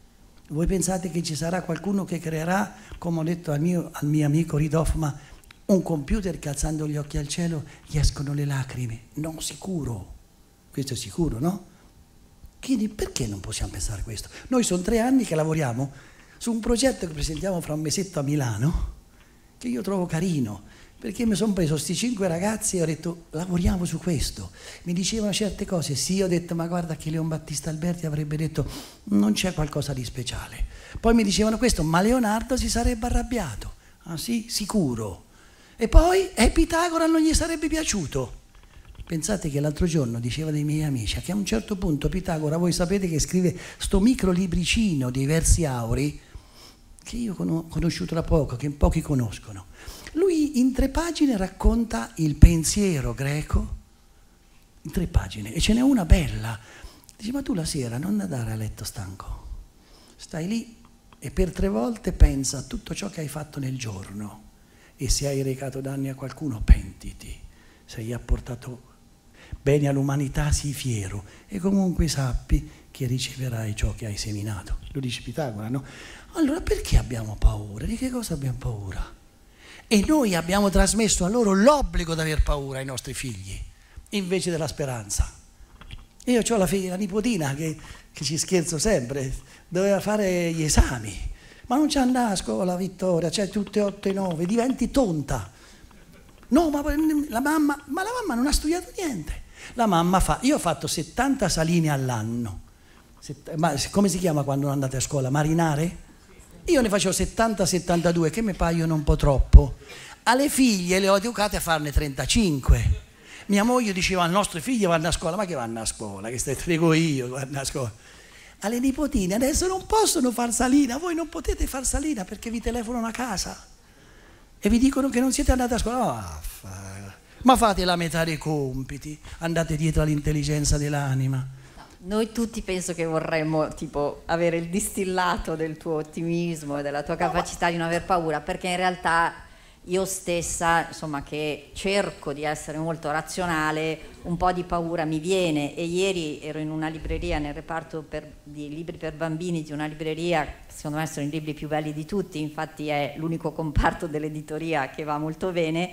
Voi pensate che ci sarà qualcuno che creerà, come ho detto al mio, al mio amico Reid Hoffman, un computer che alzando gli occhi al cielo gli escono le lacrime? No, sicuro. Questo è sicuro, no? Quindi perché non possiamo pensare a questo? Noi sono tre anni che lavoriamo su un progetto che presentiamo fra un mesetto a Milano, che io trovo carino, perché mi sono preso questi cinque ragazzi e ho detto lavoriamo su questo. Mi dicevano certe cose, sì, ho detto ma guarda che Leon Battista Alberti avrebbe detto non c'è qualcosa di speciale. Poi mi dicevano questo, ma Leonardo si sarebbe arrabbiato. Ah sì, sicuro. E poi eh, Pitagora non gli sarebbe piaciuto. Pensate che l'altro giorno diceva dei miei amici che a un certo punto Pitagora, voi sapete che scrive sto micro libricino dei versi aurei, che io ho conosciuto da poco, che pochi conoscono. Lui in tre pagine racconta il pensiero greco, in tre pagine, e ce n'è una bella. Dice, ma tu la sera non andare a letto stanco, stai lì e per tre volte pensa a tutto ciò che hai fatto nel giorno e se hai recato danni a qualcuno pentiti, se hai apportato bene all'umanità sii fiero e comunque sappi che riceverai ciò che hai seminato. Lo dice Pitagora, no? Allora perché abbiamo paura? Di che cosa abbiamo paura? E noi abbiamo trasmesso a loro l'obbligo di aver paura ai nostri figli, invece della speranza. Io ho la, figlia, la nipotina che, che ci scherzo sempre, doveva fare gli esami, ma non ci andava a scuola Vittoria, cioè tutte otto e nove, diventi tonta. No, ma la mamma, ma la mamma non ha studiato niente. La mamma fa, io ho fatto settanta saline all'anno, ma come si chiama quando non andate a scuola? Marinare? Io ne facevo settanta settantadue, che mi paiono un po' troppo. Alle figlie le ho educate a farne trentacinque. Mia moglie diceva, i nostri figli vanno a scuola, ma che vanno a scuola? Che stai frego io, vanno a scuola. Alle nipotine adesso non possono far salina, voi non potete far salina perché vi telefonano a casa e vi dicono che non siete andati a scuola. Oh, ma fate la metà dei compiti, andate dietro all'intelligenza dell'anima. Noi tutti penso che vorremmo tipo avere il distillato del tuo ottimismo e della tua capacità di non aver paura, perché in realtà io stessa, insomma, che cerco di essere molto razionale, un po' di paura mi viene. E ieri ero in una libreria, nel reparto per, di libri per bambini di una libreria, secondo me sono i libri più belli di tutti, infatti è l'unico comparto dell'editoria che va molto bene,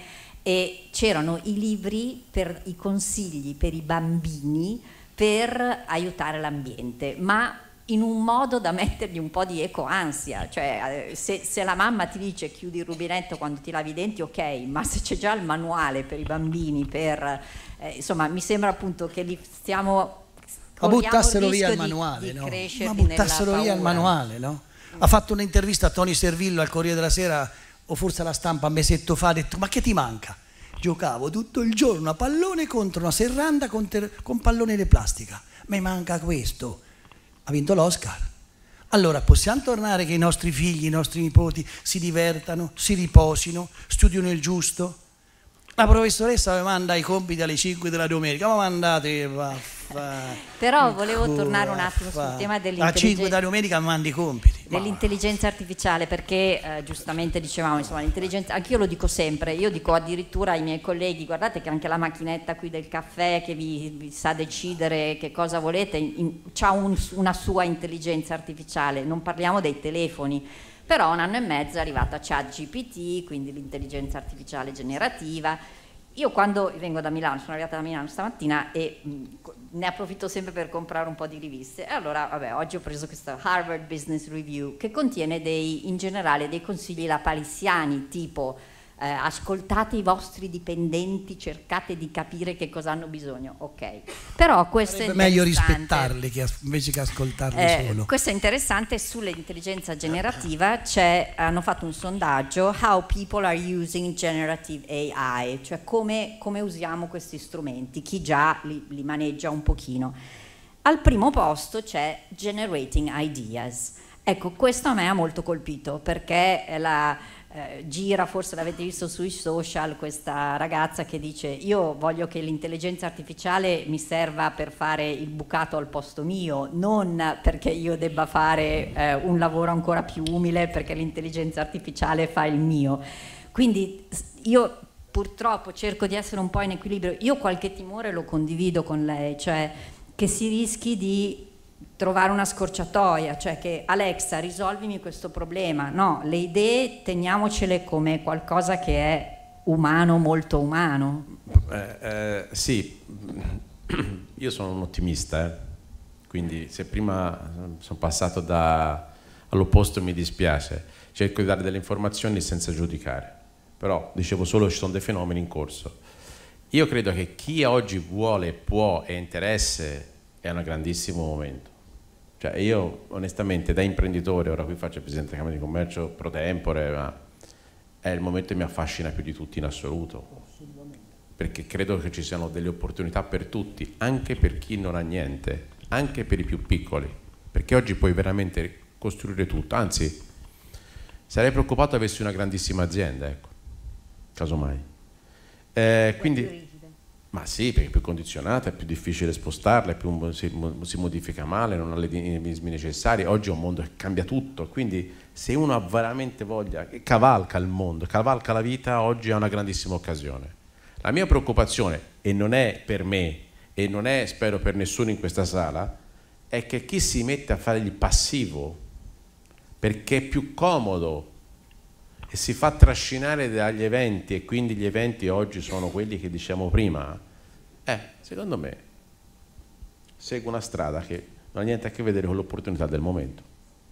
e c'erano i libri per i consigli per i bambini per aiutare l'ambiente, ma in un modo da mettergli un po' di ecoansia, cioè se, se la mamma ti dice chiudi il rubinetto quando ti lavi i denti, ok, ma se c'è già il manuale per i bambini, per eh, insomma, mi sembra appunto che li stiamo ma buttassero via il manuale, di, no? di Ma buttassero via il manuale, no? Ha fatto un'intervista a Tony Servillo al Corriere della Sera, o forse alla Stampa un mesetto fa, ha detto ma che ti manca? Giocavo tutto il giorno a pallone contro una serranda con, ter- con pallone di plastica, mi manca questo. Ha vinto l'Oscar. Allora possiamo tornare che i nostri figli, i nostri nipoti si divertano, si riposino, studiano il giusto? La professoressa mi manda i compiti alle cinque della domenica, ma mandate vaffa. Però volevo tornare un attimo sul tema dell'intelligenza. A cinque della domenica mi mandi i compiti. Dell'intelligenza artificiale, perché eh, giustamente dicevamo, insomma, l'intelligenza, anch'io lo dico sempre, io dico addirittura ai miei colleghi, guardate che anche la macchinetta qui del caffè che vi, vi sa decidere che cosa volete, ha un, una sua intelligenza artificiale, non parliamo dei telefoni. Però un anno e mezzo è arrivata ChatGPT, quindi l'intelligenza artificiale generativa. Io quando vengo da Milano, sono arrivata da Milano stamattina e mh, ne approfitto sempre per comprare un po' di riviste. E allora, vabbè, oggi ho preso questa Harvard Business Review che contiene dei, in generale dei consigli lapalissiani, tipo eh, ascoltate i vostri dipendenti, cercate di capire che cosa hanno bisogno, ok. Però questo è meglio rispettarli che, invece che ascoltarli eh, solo. Questo è interessante. Sull'intelligenza generativa c'è, hanno fatto un sondaggio, How people are using generative A I, cioè come, come usiamo questi strumenti, chi già li, li maneggia un pochino. Al primo posto c'è Generating Ideas. Ecco, questo a me ha molto colpito perché la Eh, gira, forse l'avete visto sui social, questa ragazza che dice io voglio che l'intelligenza artificiale mi serva per fare il bucato al posto mio, non perché io debba fare eh, un lavoro ancora più umile perché l'intelligenza artificiale fa il mio. Quindi io purtroppo cerco di essere un po' in equilibrio. Io qualche timore lo condivido con lei, cioè che si rischi di trovare una scorciatoia, cioè che Alexa risolvimi questo problema. No, le idee teniamocele come qualcosa che è umano, molto umano. Eh, eh, sì, io sono un ottimista, eh. Quindi se prima sono passato da, all'opposto mi dispiace, cerco di dare delle informazioni senza giudicare, però dicevo solo che ci sono dei fenomeni in corso. Io credo che chi oggi vuole, può e interesse è un grandissimo momento. Cioè io onestamente da imprenditore, ora qui faccio il presidente della Camera di Commercio pro tempore, ma è il momento che mi affascina più di tutti in assoluto, perché credo che ci siano delle opportunità per tutti, anche per chi non ha niente, anche per i più piccoli, perché oggi puoi veramente costruire tutto, anzi sarei preoccupato avessi una grandissima azienda, ecco, casomai. Eh, quindi, ma sì, perché è più condizionata, è più difficile spostarla, è più, si, si modifica male, non ha le dinamismi necessarie, oggi è un mondo che cambia tutto, quindi se uno ha veramente voglia, cavalca il mondo, cavalca la vita, oggi è una grandissima occasione. La mia preoccupazione, e non è per me, e non è, spero, per nessuno in questa sala, è che chi si mette a fare il passivo perché è più comodo e si fa trascinare dagli eventi, e quindi gli eventi oggi sono quelli che diciamo prima, eh, secondo me segue una strada che non ha niente a che vedere con l'opportunità del momento.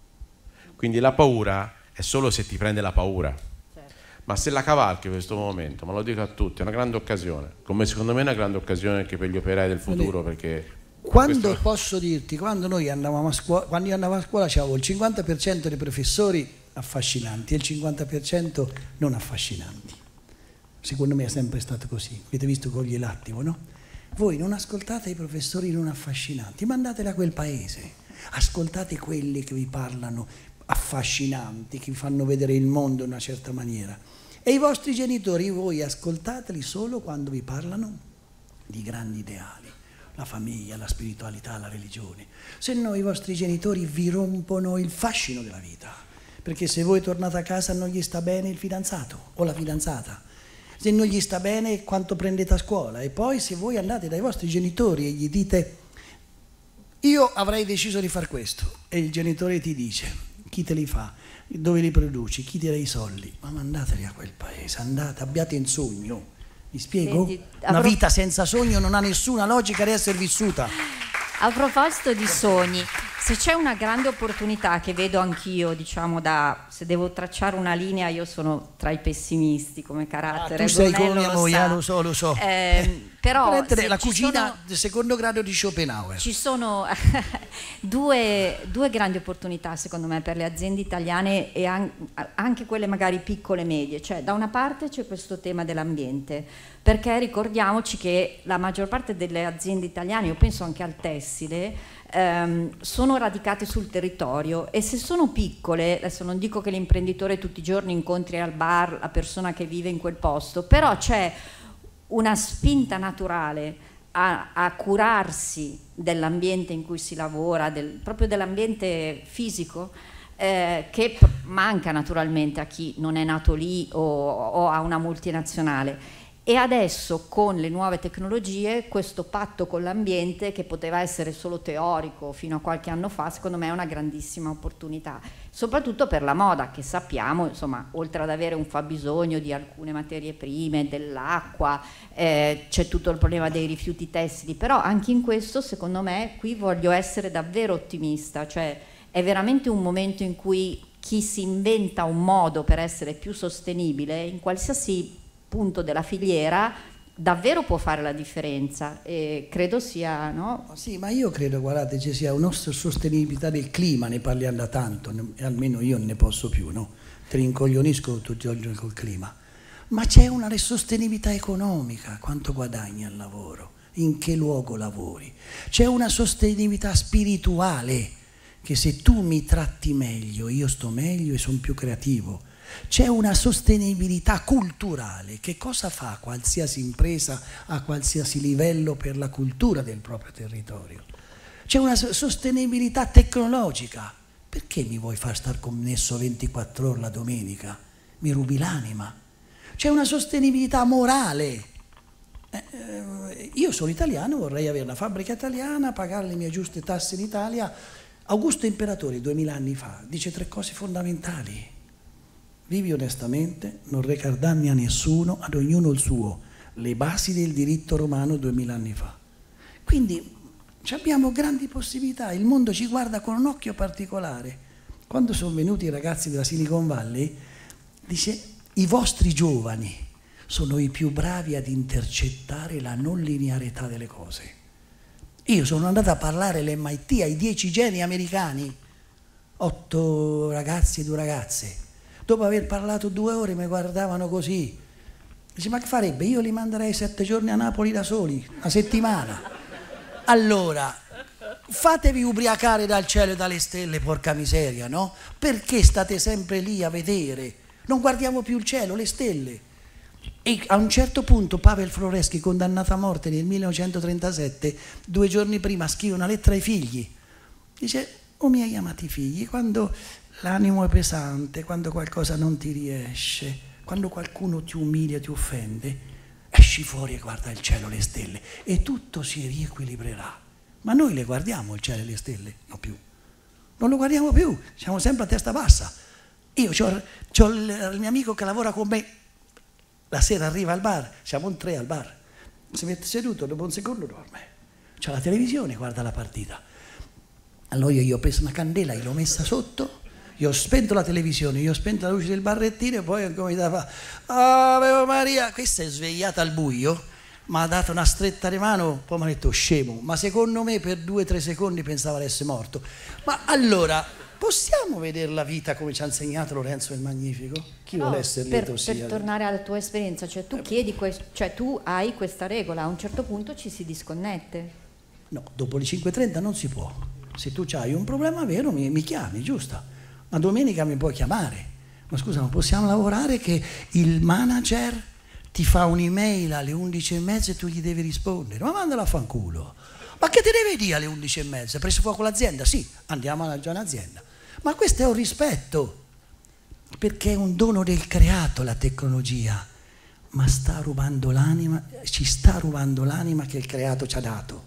Quindi la paura è solo se ti prende la paura, certo. Ma se la cavalchi in questo momento, ma lo dico a tutti, è una grande occasione, come secondo me è una grande occasione anche per gli operai del futuro, perché quando questo... posso dirti, quando noi andavamo a scuola, quando io andavo a scuola c'avevo il cinquanta per cento dei professori affascinanti e il cinquanta per cento non affascinanti. Secondo me è sempre stato così, avete visto con gli l'attimo, no? Voi non ascoltate i professori non affascinanti, mandateli a quel paese, ascoltate quelli che vi parlano affascinanti, che vi fanno vedere il mondo in una certa maniera, e i vostri genitori voi ascoltateli solo quando vi parlano di grandi ideali, la famiglia, la spiritualità, la religione, se no i vostri genitori vi rompono il fascino della vita, perché se voi tornate a casa non gli sta bene il fidanzato o la fidanzata, se non gli sta bene quanto prendete a scuola, e poi se voi andate dai vostri genitori e gli dite io avrei deciso di far questo, e il genitore ti dice chi te li fa, dove li produci, chi ti dà i soldi, ma mandateli a quel paese, andate, abbiate un sogno. Mi spiego? Senti, una vita senza sogno non ha nessuna logica di essere vissuta. A proposito di sogni, se c'è una grande opportunità che vedo anch'io, diciamo, da, se devo tracciare una linea, io sono tra i pessimisti come carattere. Ah, tu sei Brunello come lo moglie, sa. lo so, lo so. Eh, però la cucina sono, del secondo grado di Schopenhauer. Ci sono due, due grandi opportunità, secondo me, per le aziende italiane e an, anche quelle magari piccole e medie. Cioè, da una parte c'è questo tema dell'ambiente, perché ricordiamoci che la maggior parte delle aziende italiane, io penso anche al tessile, ehm, sono radicate sul territorio, e se sono piccole, adesso non dico che l'imprenditore tutti i giorni incontri al bar la persona che vive in quel posto, però c'è una spinta naturale a, a curarsi dell'ambiente in cui si lavora, del, proprio dell'ambiente fisico, eh, che manca naturalmente a chi non è nato lì o, o a una multinazionale. E adesso con le nuove tecnologie questo patto con l'ambiente, che poteva essere solo teorico fino a qualche anno fa, secondo me è una grandissima opportunità, soprattutto per la moda, che sappiamo, insomma, oltre ad avere un fabbisogno di alcune materie prime, dell'acqua, eh, c'è tutto il problema dei rifiuti tessili, però anche in questo, secondo me, qui voglio essere davvero ottimista, cioè è veramente un momento in cui chi si inventa un modo per essere più sostenibile in qualsiasi punto della filiera davvero può fare la differenza, e credo sia, no? Sì, ma io credo, guardate, ci sia una sostenibilità del clima, ne parliamo da tanto, e almeno io non ne posso più, no? Te rincoglionisco tutti i giorni col clima, ma c'è una sostenibilità economica, quanto guadagni al lavoro, in che luogo lavori, c'è una sostenibilità spirituale, che se tu mi tratti meglio io sto meglio e sono più creativo. C'è una sostenibilità culturale. Che cosa fa qualsiasi impresa a qualsiasi livello per la cultura del proprio territorio? C'è una sostenibilità tecnologica. Perché mi vuoi far star connesso ventiquattro ore la domenica? Mi rubi l'anima. C'è una sostenibilità morale. Eh, io sono italiano, vorrei avere una fabbrica italiana, pagare le mie giuste tasse in Italia Augusto Imperatore, duemila anni fa, dice tre cose fondamentali. Vivi onestamente, non recar danni a nessuno, ad ognuno il suo. Le basi del diritto romano duemila anni fa. Quindi abbiamo grandi possibilità, il mondo ci guarda con un occhio particolare. Quando sono venuti i ragazzi della Silicon Valley, dice, i vostri giovani sono i più bravi ad intercettare la non linearità delle cose. Io sono andato a parlare all'M I T ai dieci geni americani, otto ragazzi e due ragazze. Dopo aver parlato due ore mi guardavano così. Dice, ma che farebbe? Io li manderei sette giorni a Napoli da soli, una settimana. Allora, fatevi ubriacare dal cielo e dalle stelle, porca miseria, no? Perché state sempre lì a vedere? Non guardiamo più il cielo, le stelle. E a un certo punto Pavel Floreschi, condannato a morte nel millenovecentotrentasette, due giorni prima scrive una lettera ai figli. Dice, o miei amati figli, quando l'animo è pesante, quando qualcosa non ti riesce, quando qualcuno ti umilia, ti offende, esci fuori e guarda il cielo e le stelle e tutto si riequilibrerà. Ma noi le guardiamo il cielo e le stelle? No più. Non lo guardiamo più, siamo sempre a testa bassa. Io ho il, il mio amico che lavora con me, la sera arriva al bar, siamo in tre al bar, si mette seduto, dopo un secondo dorme. C'ha la televisione, guarda la partita. Allora io, io ho preso una candela e l'ho messa sotto, io ho spento la televisione, io ho spento la luce del barrettino e poi come fa, Ave Maria, questa è svegliata al buio, mi ha dato una stretta di mano, poi mi ha detto scemo, ma secondo me per due o tre secondi pensava di essere morto. Ma allora, possiamo vedere la vita come ci ha insegnato Lorenzo il Magnifico? Chi no, vuole essere per, lieto sia. Per tornare alla tua esperienza, cioè tu chiedi, cioè tu hai questa regola, a un certo punto ci si disconnette. No, dopo le cinque e trenta non si può. Se tu hai un problema vero mi, mi chiami, giusto? Ma domenica mi puoi chiamare. Ma scusa, ma possiamo lavorare che il manager ti fa un'email alle undici e mezza e tu gli devi rispondere? Ma mandala a fanculo. Ma che ti deve dire alle undici e mezza? Hai preso fuoco l'azienda? Sì, andiamo a mangiare un'azienda. Ma questo è un rispetto, perché è un dono del creato la tecnologia, ma sta rubando l'anima, ci sta rubando l'anima che il creato ci ha dato.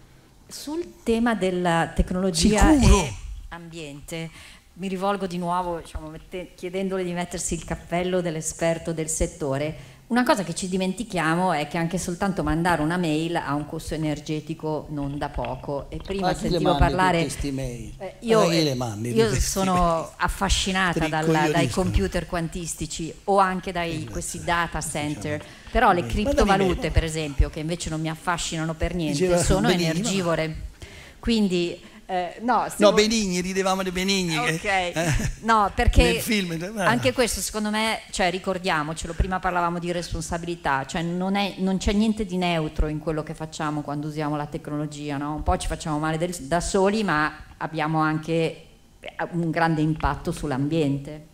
Sul tema della tecnologia Sicuro. e ambiente, mi rivolgo di nuovo, diciamo, mette, chiedendole di mettersi il cappello dell'esperto del settore. Una cosa che ci dimentichiamo è che anche soltanto mandare una mail ha un costo energetico non da poco. E prima sentivo parlare. Eh, io le mandi, io sono affascinata dalla, dai computer quantistici o anche dai questi data center. Però le criptovalute, per esempio, che invece non mi affascinano per niente, sono energivore. Quindi. Eh, no, no, Benigni, ridevamo di Benigni. Ok, che, eh, no, perché nel film, eh. anche questo secondo me, cioè ricordiamocelo, prima parlavamo di responsabilità, cioè non, è, non c'è niente di neutro in quello che facciamo quando usiamo la tecnologia, no? Un po' ci facciamo male del, da soli, ma abbiamo anche un grande impatto sull'ambiente.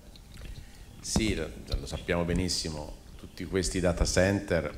Sì, lo, lo sappiamo benissimo, tutti questi data center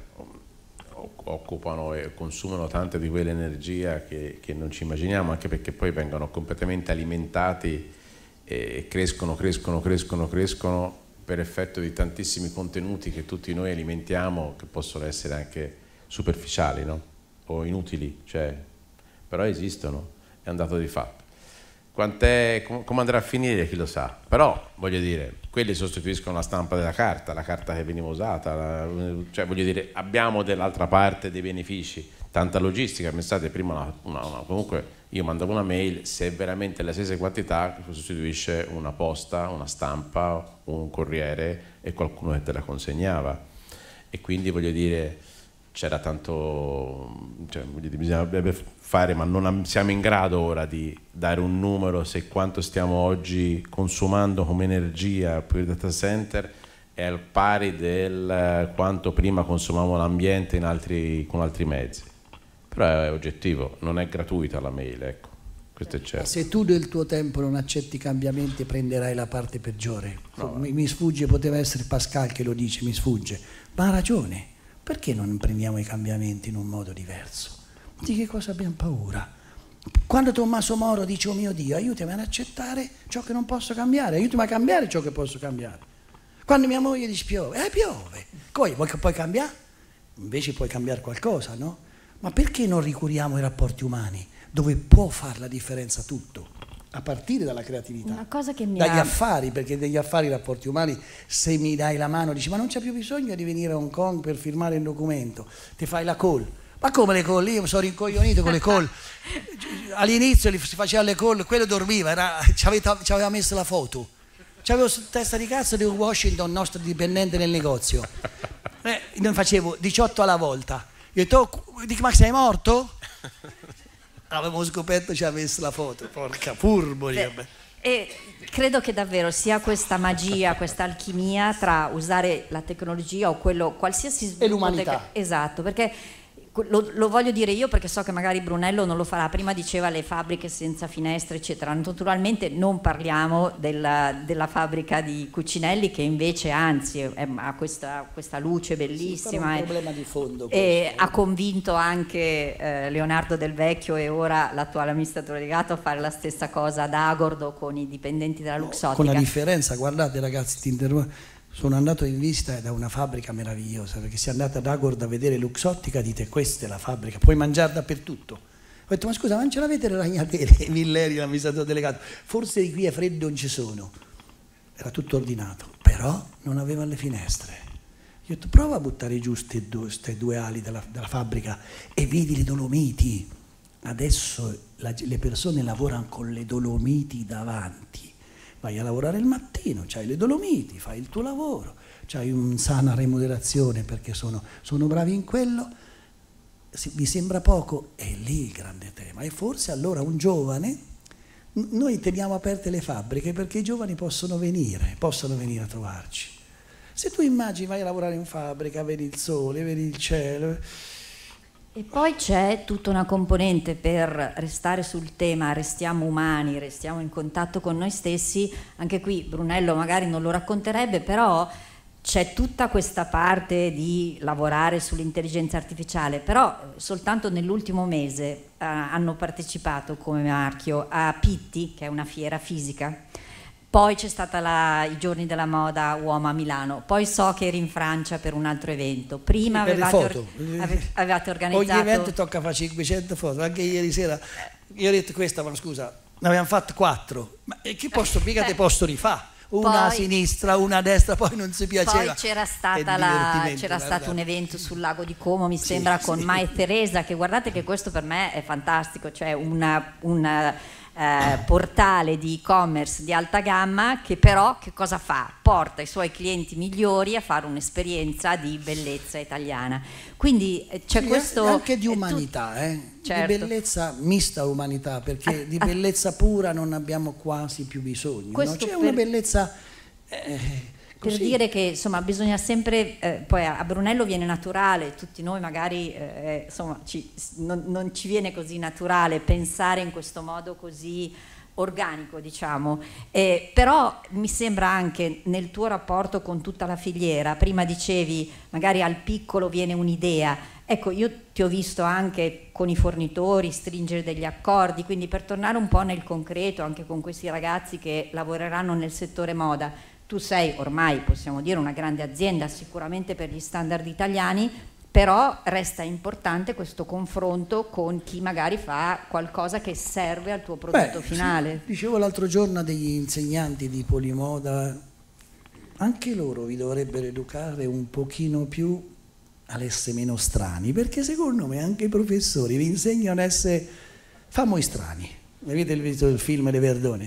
occupano e consumano tanta di quell'energia che, che non ci immaginiamo, anche perché poi vengono completamente alimentati e crescono, crescono, crescono, crescono per effetto di tantissimi contenuti che tutti noi alimentiamo, che possono essere anche superficiali, no? O inutili, cioè, però esistono, è un dato di fatto. Quant'è, come andrà a finire chi lo sa, però voglio dire, quelli sostituiscono la stampa della carta, la carta che veniva usata, la, cioè voglio dire, abbiamo dall'altra parte dei benefici, tanta logistica, pensate prima una, una, una, comunque io mandavo una mail, se è veramente la stessa quantità sostituisce una posta, una stampa, un corriere e qualcuno che te la consegnava, e quindi voglio dire c'era tanto, cioè, bisognerebbe fare, ma non siamo in grado ora di dare un numero se quanto stiamo oggi consumando come energia per il data center è al pari del quanto prima consumavamo l'ambiente in altri, con altri mezzi. Però è oggettivo, non è gratuita la mail, ecco, questo è certo. Se tu del tuo tempo non accetti i cambiamenti prenderai la parte peggiore. No, mi, mi sfugge, poteva essere Pascal che lo dice, mi sfugge, ma ha ragione. Perché non prendiamo i cambiamenti in un modo diverso? Di che cosa abbiamo paura? Quando Tommaso Moro dice, oh mio Dio, aiutami ad accettare ciò che non posso cambiare, aiutami a cambiare ciò che posso cambiare. Quando mia moglie dice piove, eh piove, poi vuoi che puoi cambiare? Invece puoi cambiare qualcosa, no? Ma perché non ricuriamo i rapporti umani, dove può fare la differenza tutto? a partire dalla creatività, Una cosa che mi dagli ha... affari, perché degli affari, i rapporti umani, se mi dai la mano dici ma non c'è più bisogno di venire a Hong Kong per firmare il documento, ti fai la call. Ma come le call? Io mi sono rincoglionito con le call. All'inizio si faceva le call, quello dormiva, era, ci, aveva, ci aveva messo la foto. C'avevo testa di cazzo di Washington, nostro dipendente nel negozio. Eh, ne facevo diciotto alla volta. Io ho detto, dico, ma sei morto? Avevo scoperto ci ha messo la foto, porca furbo. Beh, e credo che davvero sia questa magia, questa alchimia tra usare la tecnologia o quello, qualsiasi sviluppo... E l'umanità. Tec- esatto, perché lo, lo voglio dire io perché so che magari Brunello non lo farà. Prima diceva le fabbriche senza finestre, eccetera. Naturalmente non parliamo della, della fabbrica di Cucinelli, che invece anzi è, ha questa, questa luce bellissima. Sì, è un problema di fondo. E questo. ha convinto anche eh, Leonardo Del Vecchio e ora l'attuale amministratore delegato a fare la stessa cosa ad Agordo con i dipendenti della Luxottica. Con la differenza, guardate ragazzi, ti interrompo. Sono andato in visita da una fabbrica meravigliosa, perché se andate ad Agordo a vedere Luxottica dite questa è la fabbrica, puoi mangiare dappertutto. Ho detto ma scusa, ma non ce l'avete le ragnatele? Milleri, l'amministratore delegato, forse di qui a freddo non ci sono. Era tutto ordinato, però non aveva le finestre. Io ho detto prova a buttare giù queste due, due ali della, della fabbrica e vedi le Dolomiti. Adesso la, le persone lavorano con le Dolomiti davanti. Vai a lavorare il mattino, c'hai le Dolomiti, fai il tuo lavoro, c'hai una sana remunerazione perché sono, sono bravi in quello. Vi sembra poco? È lì il grande tema. E forse allora un giovane, noi teniamo aperte le fabbriche perché i giovani possono venire, possono venire a trovarci. Se tu immagini vai a lavorare in fabbrica, vedi il sole, vedi il cielo... E poi c'è tutta una componente per restare sul tema, restiamo umani, restiamo in contatto con noi stessi. Anche qui Brunello magari non lo racconterebbe, però c'è tutta questa parte di lavorare sull'intelligenza artificiale. Però soltanto nell'ultimo mese eh, hanno partecipato come marchio a Pitti, che è una fiera fisica. Poi c'è stata la, i giorni della moda uomo a Milano, poi so che eri in Francia per un altro evento. Prima avevate, or, ave, avevate organizzato... Ogni evento tocca fare cinquecento foto, anche ieri sera. Io ho detto questa, ma scusa, ne abbiamo fatto quattro, ma che posto, mica te posso rifare? Una poi, a sinistra, una a destra, poi non si piaceva. Poi c'era, stata la, c'era stato un evento sul lago di Como, mi sembra, sì, con sì. Mai Teresa, che guardate che questo per me è fantastico, cioè una... una Eh, portale di e-commerce di alta gamma che però che cosa fa? Porta i suoi clienti migliori a fare un'esperienza di bellezza italiana. Quindi c'è sì, questo... Anche di umanità, tu... eh? Certo. Di bellezza mista umanità, perché ah, di bellezza pura non abbiamo quasi più bisogno. No? C'è per... una bellezza... Eh, Per dire che insomma bisogna sempre, eh, poi a Brunello viene naturale, tutti noi magari eh, insomma ci, non, non ci viene così naturale pensare in questo modo così organico, diciamo, eh, però mi sembra anche nel tuo rapporto con tutta la filiera, prima dicevi magari al piccolo viene un'idea, ecco io ti ho visto anche con i fornitori stringere degli accordi, quindi per tornare un po' nel concreto anche con questi ragazzi che lavoreranno nel settore moda. Tu sei ormai, possiamo dire, una grande azienda sicuramente per gli standard italiani, però resta importante questo confronto con chi magari fa qualcosa che serve al tuo prodotto Beh, finale. Sì, dicevo l'altro giorno degli insegnanti di Polimoda, anche loro vi dovrebbero educare un pochino più all'essere meno strani, perché secondo me anche i professori vi insegnano a essere famo strani. Avete visto il film De Verdone?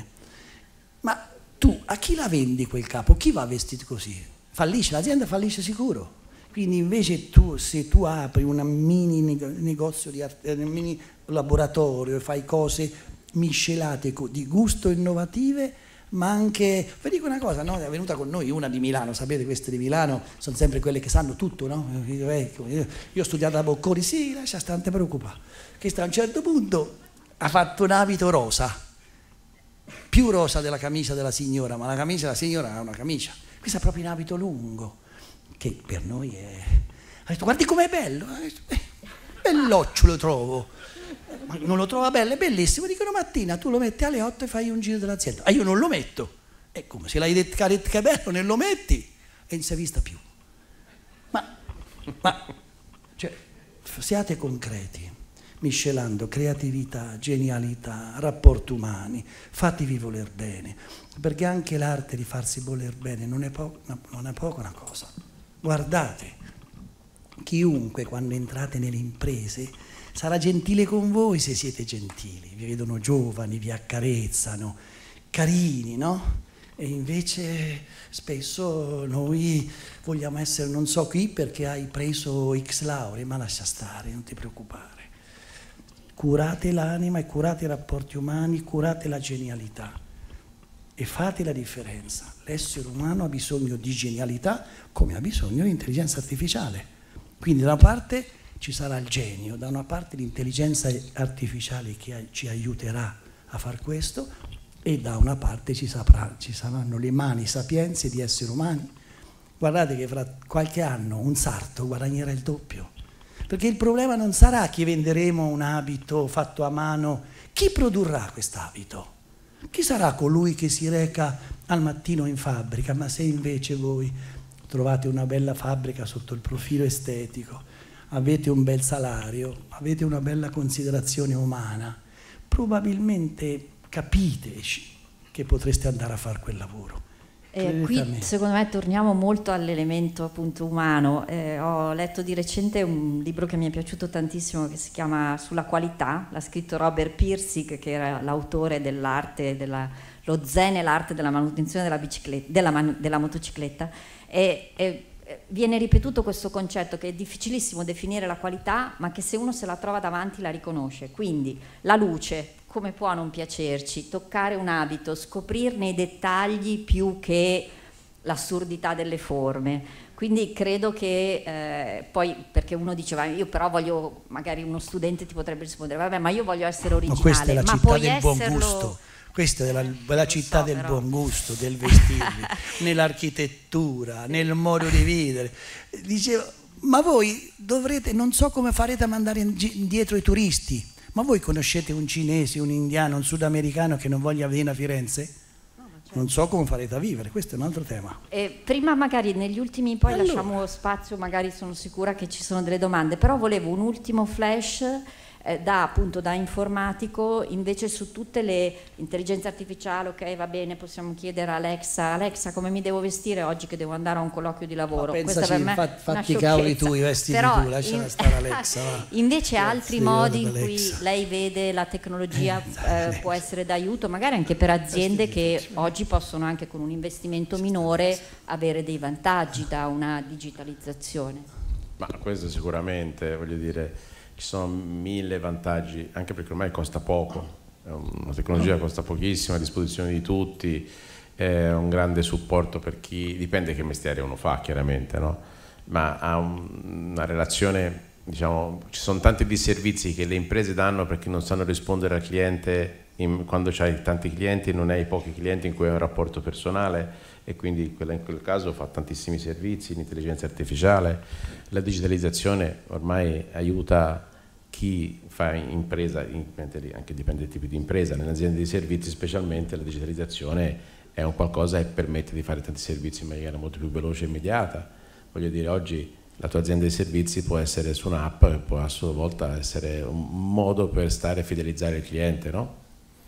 Ma tu a chi la vendi quel capo? Chi va vestito così? Fallisce, l'azienda fallisce sicuro. Quindi invece tu, se tu apri un mini negozio, di arte, un mini laboratorio e fai cose miscelate di gusto innovative, ma anche, vi dico una cosa, no? È venuta con noi una di Milano, sapete queste di Milano sono sempre quelle che sanno tutto, no? Io ho studiato a Bocconi, sì, lascia stante preoccupare. Questa a un certo punto ha fatto un abito rosa, più rosa della camicia della signora, ma la camicia della signora è una camicia, questa è proprio in abito lungo, che per noi è... Ha detto, guardi com'è bello, eh, belloccio lo trovo, ma non lo trova bello, è bellissimo, dicono mattina tu lo metti alle otto e fai un giro dell'azienda, ah io non lo metto, è come se l'hai detto che è bello, non lo metti e non si è vista più. Ma, ma cioè, siate concreti, miscelando creatività, genialità, rapporti umani, fatevi voler bene, perché anche l'arte di farsi voler bene non è, po- non è poco una cosa. Guardate, chiunque quando entrate nelle imprese sarà gentile con voi se siete gentili, vi vedono giovani, vi accarezzano, carini, no? E invece spesso noi vogliamo essere non so chi perché hai preso X lauree, ma lascia stare, non ti preoccupare. Curate l'anima e curate i rapporti umani, curate la genialità e fate la differenza. L'essere umano ha bisogno di genialità come ha bisogno di intelligenza artificiale. Quindi da una parte ci sarà il genio, da una parte l'intelligenza artificiale che ci aiuterà a far questo e da una parte ci, saprà, ci saranno le mani sapienze di esseri umani. Guardate che fra qualche anno un sarto guadagnerà il doppio. Perché il problema non sarà che venderemo un abito fatto a mano. Chi produrrà quest'abito? Chi sarà colui che si reca al mattino in fabbrica? Ma se invece voi trovate una bella fabbrica sotto il profilo estetico, avete un bel salario, avete una bella considerazione umana, probabilmente capite che potreste andare a fare quel lavoro. Eh, qui secondo me torniamo molto all'elemento appunto umano. Eh, ho letto di recente un libro che mi è piaciuto tantissimo che si chiama Sulla qualità, l'ha scritto Robert Pirsig, che era l'autore dell'arte, della, lo zen e l'arte della manutenzione della, bicicletta, della, man, della motocicletta e, e viene ripetuto questo concetto che è difficilissimo definire la qualità, ma che se uno se la trova davanti la riconosce. Quindi la luce, come può non piacerci? Toccare un abito, scoprirne i dettagli più che l'assurdità delle forme. Quindi credo che eh, poi, perché uno diceva io però voglio, magari uno studente ti potrebbe rispondere vabbè ma io voglio essere originale, ma questa è la ma città puoi del buon esserlo... gusto. Questa è la, la città so, del però. buon gusto, del vestirvi, nell'architettura, nel modo di vivere. Dicevo, ma voi dovrete, non so come farete a mandare indietro i turisti, ma voi conoscete un cinese, un indiano, un sudamericano che non voglia venire a Firenze? No, certo. Non so come farete a vivere, questo è un altro tema. Eh, prima magari negli ultimi, poi allora. lasciamo spazio, magari sono sicura che ci sono delle domande, però volevo un ultimo flash eh, da appunto da informatico invece su tutte le intelligenze artificiali. Ok, va bene, possiamo chiedere a Alexa, Alexa come mi devo vestire oggi che devo andare a un colloquio di lavoro. Ma pensaci, per me fa, fatti i cavoli tu, i vestiti però tu, lasciala in, stare Alexa. Va. Invece Grazie, altri modi in cui Alexa. lei vede la tecnologia eh, eh, può essere d'aiuto, magari anche per aziende che oggi possono anche con un investimento minore avere dei vantaggi da una digitalizzazione. Ma questo sicuramente, voglio dire, ci sono mille vantaggi, anche perché ormai costa poco, è una tecnologia che costa pochissimo, a disposizione di tutti, è un grande supporto per chi, dipende che mestiere uno fa chiaramente, no? Ma ha un, una relazione, diciamo, ci sono tanti disservizi che le imprese danno perché non sanno rispondere al cliente, in, quando c'hai tanti clienti non hai pochi clienti in cui hai un rapporto personale e quindi quella in quel caso fa tantissimi servizi, l'intelligenza artificiale, la digitalizzazione ormai aiuta chi fa impresa, anche dipende dai tipi di impresa, nelle aziende di servizi specialmente la digitalizzazione è un qualcosa che permette di fare tanti servizi in maniera molto più veloce e immediata. Voglio dire, oggi la tua azienda di servizi può essere su un'app che può a sua volta essere un modo per stare a fidelizzare il cliente, no?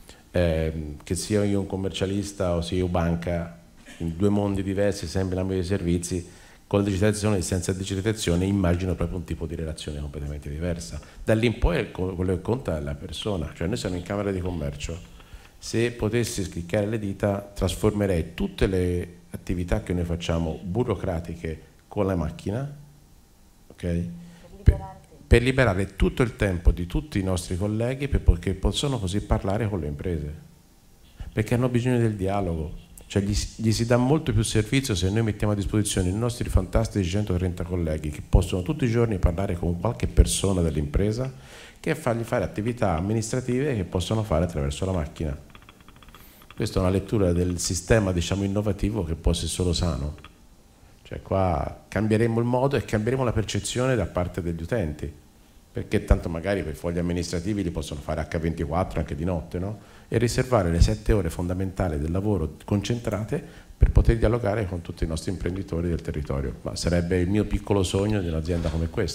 Eh, che sia io un commercialista o sia io banca, in due mondi diversi, sempre in ambito dei servizi, con la digitalizzazione e senza digitalizzazione immagino proprio un tipo di relazione completamente diversa. Da lì in poi quello che conta è la persona, cioè noi siamo in Camera di Commercio, se potessi scricchiare le dita trasformerei tutte le attività che noi facciamo burocratiche con la macchina, okay? per, per liberare tutto il tempo di tutti i nostri colleghi perché possono così parlare con le imprese, perché hanno bisogno del dialogo. Cioè gli, gli si dà molto più servizio se noi mettiamo a disposizione i nostri fantastici centotrenta colleghi che possono tutti i giorni parlare con qualche persona dell'impresa che fargli fare attività amministrative che possono fare attraverso la macchina. Questa è una lettura del sistema, diciamo, innovativo che può essere solo sano. Cioè qua cambieremo il modo e cambieremo la percezione da parte degli utenti, perché tanto magari per fogli amministrativi li possono fare acca ventiquattro anche di notte, no? E riservare le sette ore fondamentali del lavoro concentrate per poter dialogare con tutti i nostri imprenditori del territorio. Ma sarebbe il mio piccolo sogno di un'azienda come questa.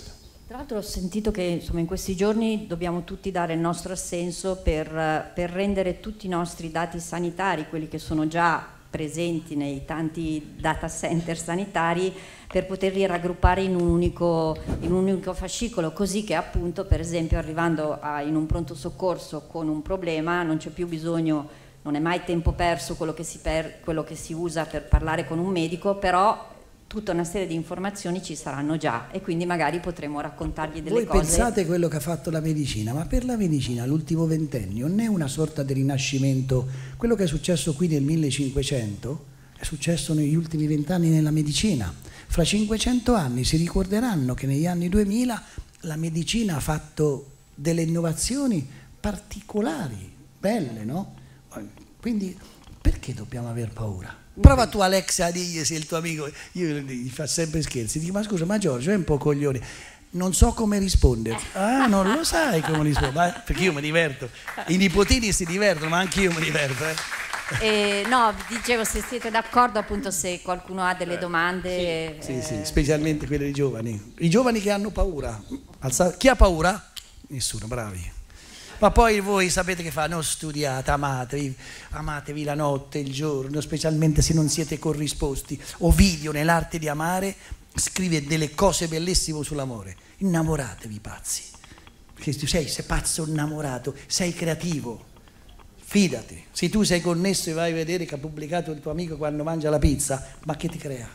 Tra l'altro ho sentito che insomma, in questi giorni dobbiamo tutti dare il nostro assenso per, per rendere tutti i nostri dati sanitari, quelli che sono già presenti nei tanti data center sanitari, per poterli raggruppare in un unico, in un unico fascicolo, così che appunto per esempio arrivando a, in un pronto soccorso con un problema non c'è più bisogno, non è mai tempo perso quello che si, per, quello che si usa per parlare con un medico, però tutta una serie di informazioni ci saranno già e quindi magari potremo raccontargli delle Voi cose. Voi pensate quello che ha fatto la medicina, ma per la medicina l'ultimo ventennio non è una sorta di rinascimento? Quello che è successo qui nel millecinquecento è successo negli ultimi vent'anni nella medicina. Fra cinquecento anni si ricorderanno che negli anni duemila la medicina ha fatto delle innovazioni particolari, belle, no? Quindi perché dobbiamo aver paura? Prova tu Alexa a dirgli se il tuo amico, io gli fa sempre scherzi, dico ma scusa ma Giorgio è un po' coglione, non so come rispondere. Ah, non lo sai come rispondere, perché io mi diverto, i nipotini si divertono ma anche io mi diverto. Eh. Eh, no, dicevo se siete d'accordo appunto se qualcuno ha delle domande. Sì, eh... sì, sì, specialmente quelli dei giovani, i giovani che hanno paura. Alza... Chi ha paura? Nessuno, bravi. Ma poi voi sapete che fa? Non studiate, amatevi, amatevi la notte, il giorno, specialmente se non siete corrisposti. Ovidio nell'arte di amare scrive delle cose bellissime sull'amore. Innamoratevi pazzi, perché tu sei, sei pazzo innamorato, sei creativo, fidati. Se tu sei connesso e vai a vedere che ha pubblicato il tuo amico quando mangia la pizza, ma che ti crea?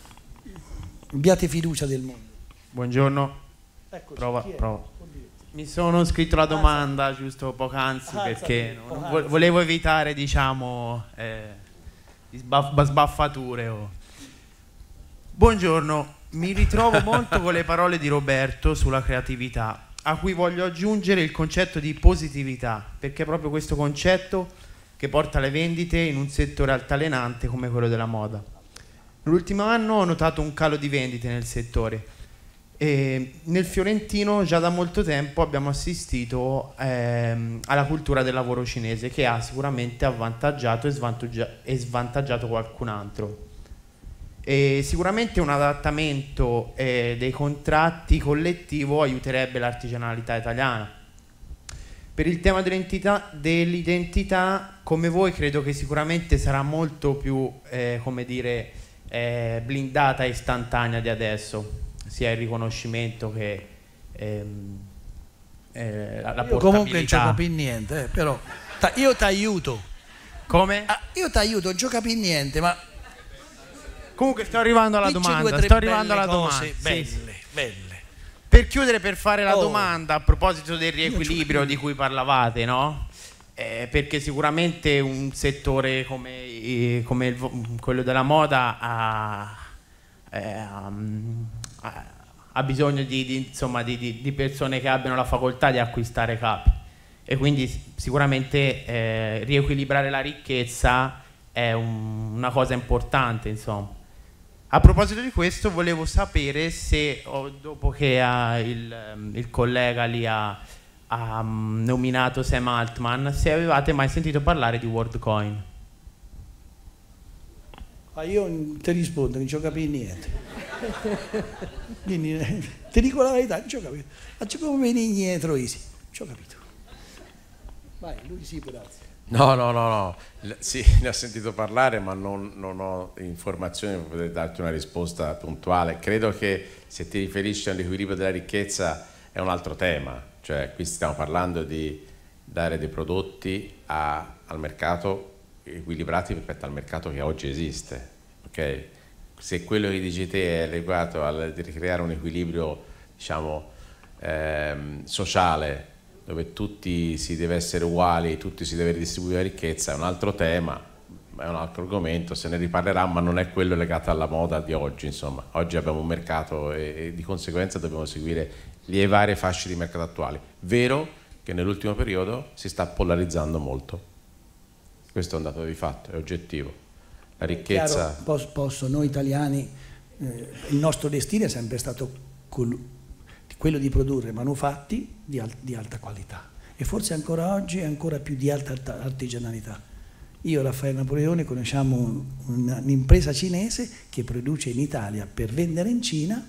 Abbiate fiducia del mondo. Buongiorno. Eccoci, prova, chi è? prova. Mi sono scritto la domanda giusto poc'anzi perché non, volevo evitare diciamo eh, sbaff sbaffature. Oh. Buongiorno, mi ritrovo molto con le parole di Roberto sulla creatività, a cui voglio aggiungere il concetto di positività, perché è proprio questo concetto che porta alle vendite in un settore altalenante come quello della moda. Nell'ultimo anno ho notato un calo di vendite nel settore. E nel fiorentino già da molto tempo abbiamo assistito ehm, alla cultura del lavoro cinese che ha sicuramente avvantaggiato e, svantaggia e svantaggiato qualcun altro. E sicuramente un adattamento eh, dei contratti collettivo aiuterebbe l'artigianalità italiana. Per il tema dell'identità, dell'identità, come voi credo che sicuramente sarà molto più eh, come dire, eh, blindata e istantanea di adesso, sia il riconoscimento che ehm, eh, la, la io portabilità. Comunque non ci capi niente, eh, però ta, io ti aiuto. Come? Ah, io ti aiuto, non ci capi niente, ma comunque sto arrivando alla dici domanda. due, tre sto arrivando belle alla cose, domanda. belle, sì, sì. belle. Per chiudere, per fare la Oh. domanda a proposito del riequilibrio di cui parlavate, no? Eh, perché sicuramente un settore come, eh, come il, quello della moda ha, eh, um, ha, ha bisogno di, di, insomma, di, di, di persone che abbiano la facoltà di acquistare capi e quindi sicuramente eh, riequilibrare la ricchezza è un, una cosa importante, insomma. A proposito di questo volevo sapere se oh, dopo che uh, il, il collega lì ha, ha um, nominato Sam Altman, se avevate mai sentito parlare di WorldCoin. Ma io non ti rispondo, non ci ho capito niente. Quindi, ti dico la verità, non ci ho capito. Faccio come venire indietro, Isi. Non ci ho capito. Vai, lui sì, grazie. No, no, no, no. L- sì, ne ho sentito parlare, ma non, non ho informazioni per poter darti una risposta puntuale. Credo che se ti riferisci all'equilibrio della ricchezza è un altro tema, cioè qui stiamo parlando di dare dei prodotti a, al mercato equilibrati rispetto al mercato che oggi esiste, ok? Se quello che dici te è legato a ricreare un equilibrio, diciamo, ehm, sociale, dove tutti si deve essere uguali, tutti si deve distribuire la ricchezza, è un altro tema, è un altro argomento, se ne riparlerà, ma non è quello legato alla moda di oggi, insomma. Oggi abbiamo un mercato e, e di conseguenza dobbiamo seguire le varie fasce di mercato attuali. Vero che nell'ultimo periodo si sta polarizzando molto. Questo è un dato di fatto, è oggettivo. La ricchezza... Chiaro, posso, posso, noi italiani, eh, il nostro destino è sempre stato quello di produrre manufatti di, al, di alta qualità e forse ancora oggi è ancora più di alta artigianalità. Io e Raffaele Napoleone conosciamo un'impresa cinese che produce in Italia per vendere in Cina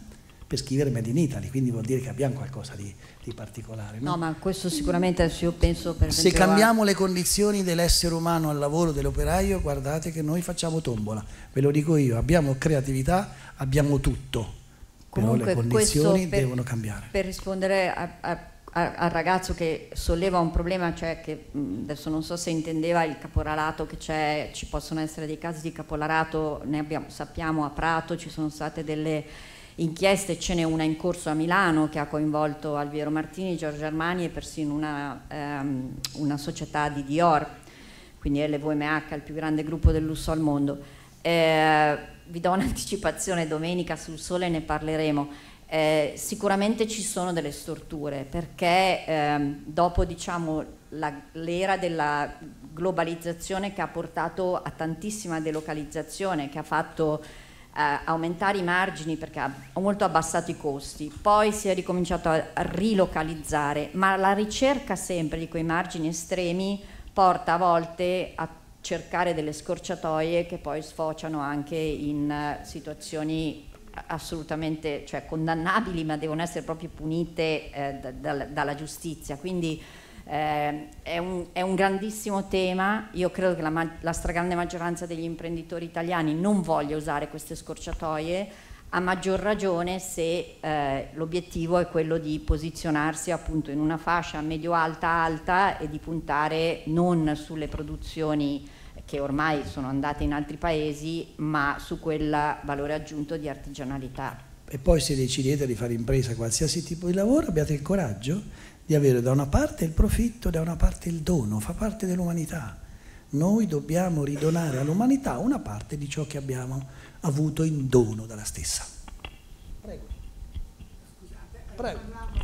per scrivere Made in Italy, quindi vuol dire che abbiamo qualcosa di, di particolare. No? No, ma questo sicuramente adesso io penso per Se esempio cambiamo a... le condizioni dell'essere umano al lavoro dell'operaio, guardate che noi facciamo tombola, ve lo dico io, abbiamo creatività, abbiamo tutto, Comunque, però le condizioni per, devono cambiare. Per rispondere a, a, a, al ragazzo che solleva un problema, cioè che mh, adesso non so se intendeva il caporalato che c'è, ci possono essere dei casi di caporalato, ne abbiamo, sappiamo a Prato ci sono state delle inchieste, ce n'è una in corso a Milano che ha coinvolto Alviero Martini, Giorgio Armani e persino una, ehm, una società di Dior, quindi L V M H, il più grande gruppo del lusso al mondo. Eh, vi do un'anticipazione, domenica sul Sole ne parleremo. Eh, sicuramente ci sono delle storture perché ehm, dopo diciamo l'era della globalizzazione che ha portato a tantissima delocalizzazione, che ha fatto Uh, aumentare i margini perché ha molto abbassato i costi, poi si è ricominciato a, a rilocalizzare, ma la ricerca sempre di quei margini estremi porta a volte a cercare delle scorciatoie che poi sfociano anche in uh, situazioni assolutamente, cioè, condannabili, ma devono essere proprio punite eh, da, da, dalla giustizia. Quindi Eh, è, un, è un grandissimo tema. Io credo che la, la stragrande maggioranza degli imprenditori italiani non voglia usare queste scorciatoie, a maggior ragione se eh, l'obiettivo è quello di posizionarsi appunto in una fascia medio-alta-alta e di puntare non sulle produzioni che ormai sono andate in altri paesi, ma su quel valore aggiunto di artigianalità. E poi se decidete di fare impresa, qualsiasi tipo di lavoro, abbiate il coraggio di avere da una parte il profitto, da una parte il dono, fa parte dell'umanità. Noi dobbiamo ridonare all'umanità una parte di ciò che abbiamo avuto in dono dalla stessa. Prego. Prego.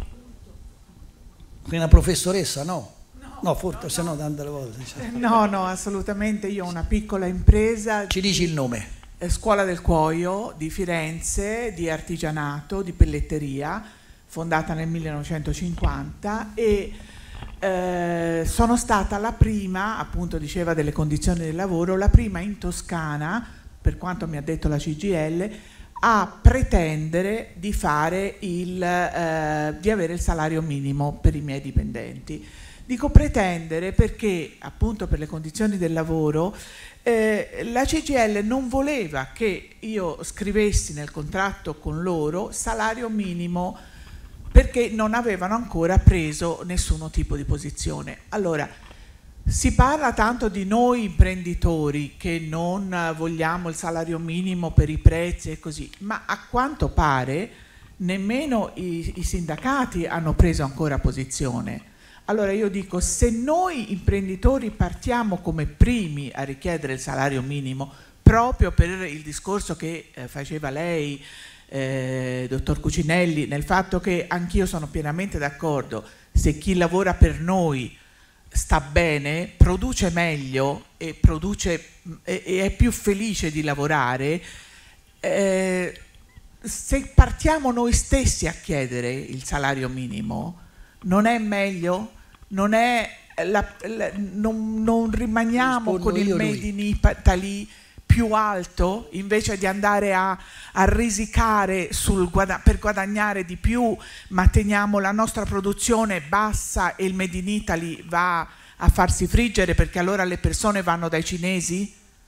Una professoressa, no? No, forse, se no tante volte. Cioè. No, no, assolutamente. Io ho una piccola impresa. Ci dici il nome? Scuola del Cuoio di Firenze, di artigianato, di pelletteria, fondata nel millenovecentocinquanta, e eh, sono stata la prima, appunto diceva delle condizioni del lavoro, la prima in Toscana, per quanto mi ha detto la C G I L, a pretendere di fare il, eh, di avere il salario minimo per i miei dipendenti. Dico pretendere perché appunto per le condizioni del lavoro eh, la C G I L non voleva che io scrivessi nel contratto con loro salario minimo, perché non avevano ancora preso nessun tipo di posizione. Allora, si parla tanto di noi imprenditori che non vogliamo il salario minimo per i prezzi e così, ma a quanto pare nemmeno i, i sindacati hanno preso ancora posizione. Allora io dico, se noi imprenditori partiamo come primi a richiedere il salario minimo, proprio per il discorso che eh, faceva lei, Eh, dottor Cucinelli, nel fatto che anch'io sono pienamente d'accordo, se chi lavora per noi sta bene, produce meglio e, produce, e, e è più felice di lavorare, eh, se partiamo noi stessi a chiedere il salario minimo, non è meglio? Non, è la, la, non, non rimaniamo con il Made in Italy più alto, invece di andare a, a risicare sul guada- per guadagnare di più, ma teniamo la nostra produzione bassa e il Made in Italy va a farsi friggere perché allora le persone vanno dai cinesi?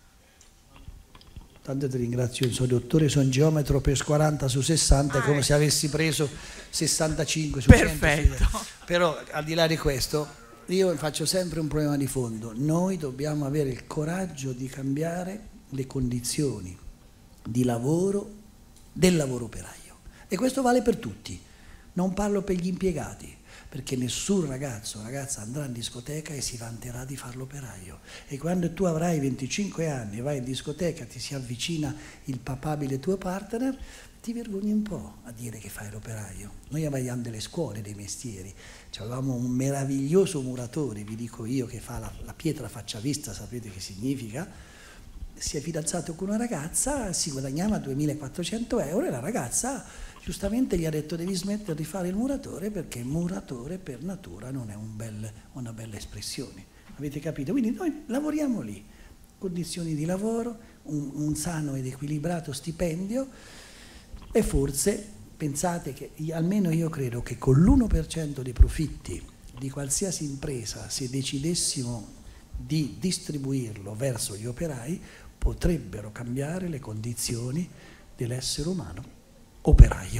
Tanto ti ringrazio, sono dottore, sono geometro per quaranta su sessanta, ah, è come ecco. se avessi preso sessantacinque su Perfetto. cento. Però al di là di questo, io faccio sempre un problema di fondo. Noi dobbiamo avere il coraggio di cambiare le condizioni di lavoro del lavoro operaio, e questo vale per tutti, non parlo per gli impiegati, perché nessun ragazzo o ragazza andrà in discoteca e si vanterà di fare l'operaio, e quando tu avrai venticinque anni e vai in discoteca, ti si avvicina il papabile tuo partner, ti vergogni un po' a dire che fai l'operaio. Noi avevamo delle scuole dei mestieri, avevamo un meraviglioso muratore, vi dico io, che fa la, la pietra faccia vista, sapete che significa? Si è fidanzato con una ragazza, si guadagnava duemilaquattrocento euro e la ragazza giustamente gli ha detto devi smettere di fare il muratore perché muratore per natura non è un bel, una bella espressione. Avete capito? Quindi noi lavoriamo lì, condizioni di lavoro, un, un sano ed equilibrato stipendio e forse pensate che almeno io credo che con l'uno per cento dei profitti di qualsiasi impresa, se decidessimo di distribuirlo verso gli operai, potrebbero cambiare le condizioni dell'essere umano operaio.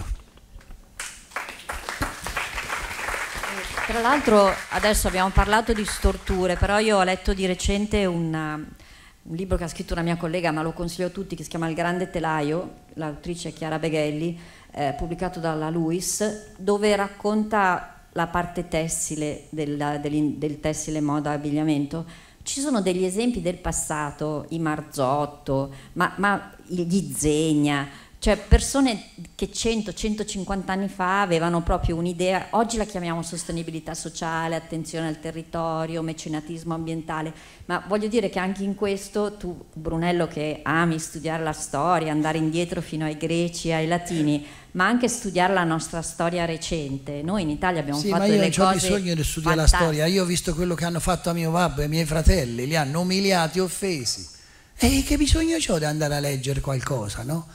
Tra l'altro adesso abbiamo parlato di storture, però io ho letto di recente una, un libro che ha scritto una mia collega, ma lo consiglio a tutti, che si chiama Il grande telaio, l'autrice è Chiara Beghelli, eh, pubblicato dalla Luis, dove racconta la parte tessile del, del, del tessile, moda, abbigliamento. Ci sono degli esempi del passato, i Marzotto, ma, ma gli Zegna, cioè persone che cento centocinquanta anni fa avevano proprio un'idea, oggi la chiamiamo sostenibilità sociale, attenzione al territorio, mecenatismo ambientale, ma voglio dire che anche in questo tu, Brunello, che ami studiare la storia, andare indietro fino ai greci, ai latini, ma anche studiare la nostra storia recente. Noi in Italia abbiamo sì, fatto ma io delle non ho cose bisogno di studiare fantastiche. la storia, io ho visto quello che hanno fatto a mio babbo e ai miei fratelli, li hanno umiliati, offesi. E che bisogno c'ho di andare a leggere qualcosa, no?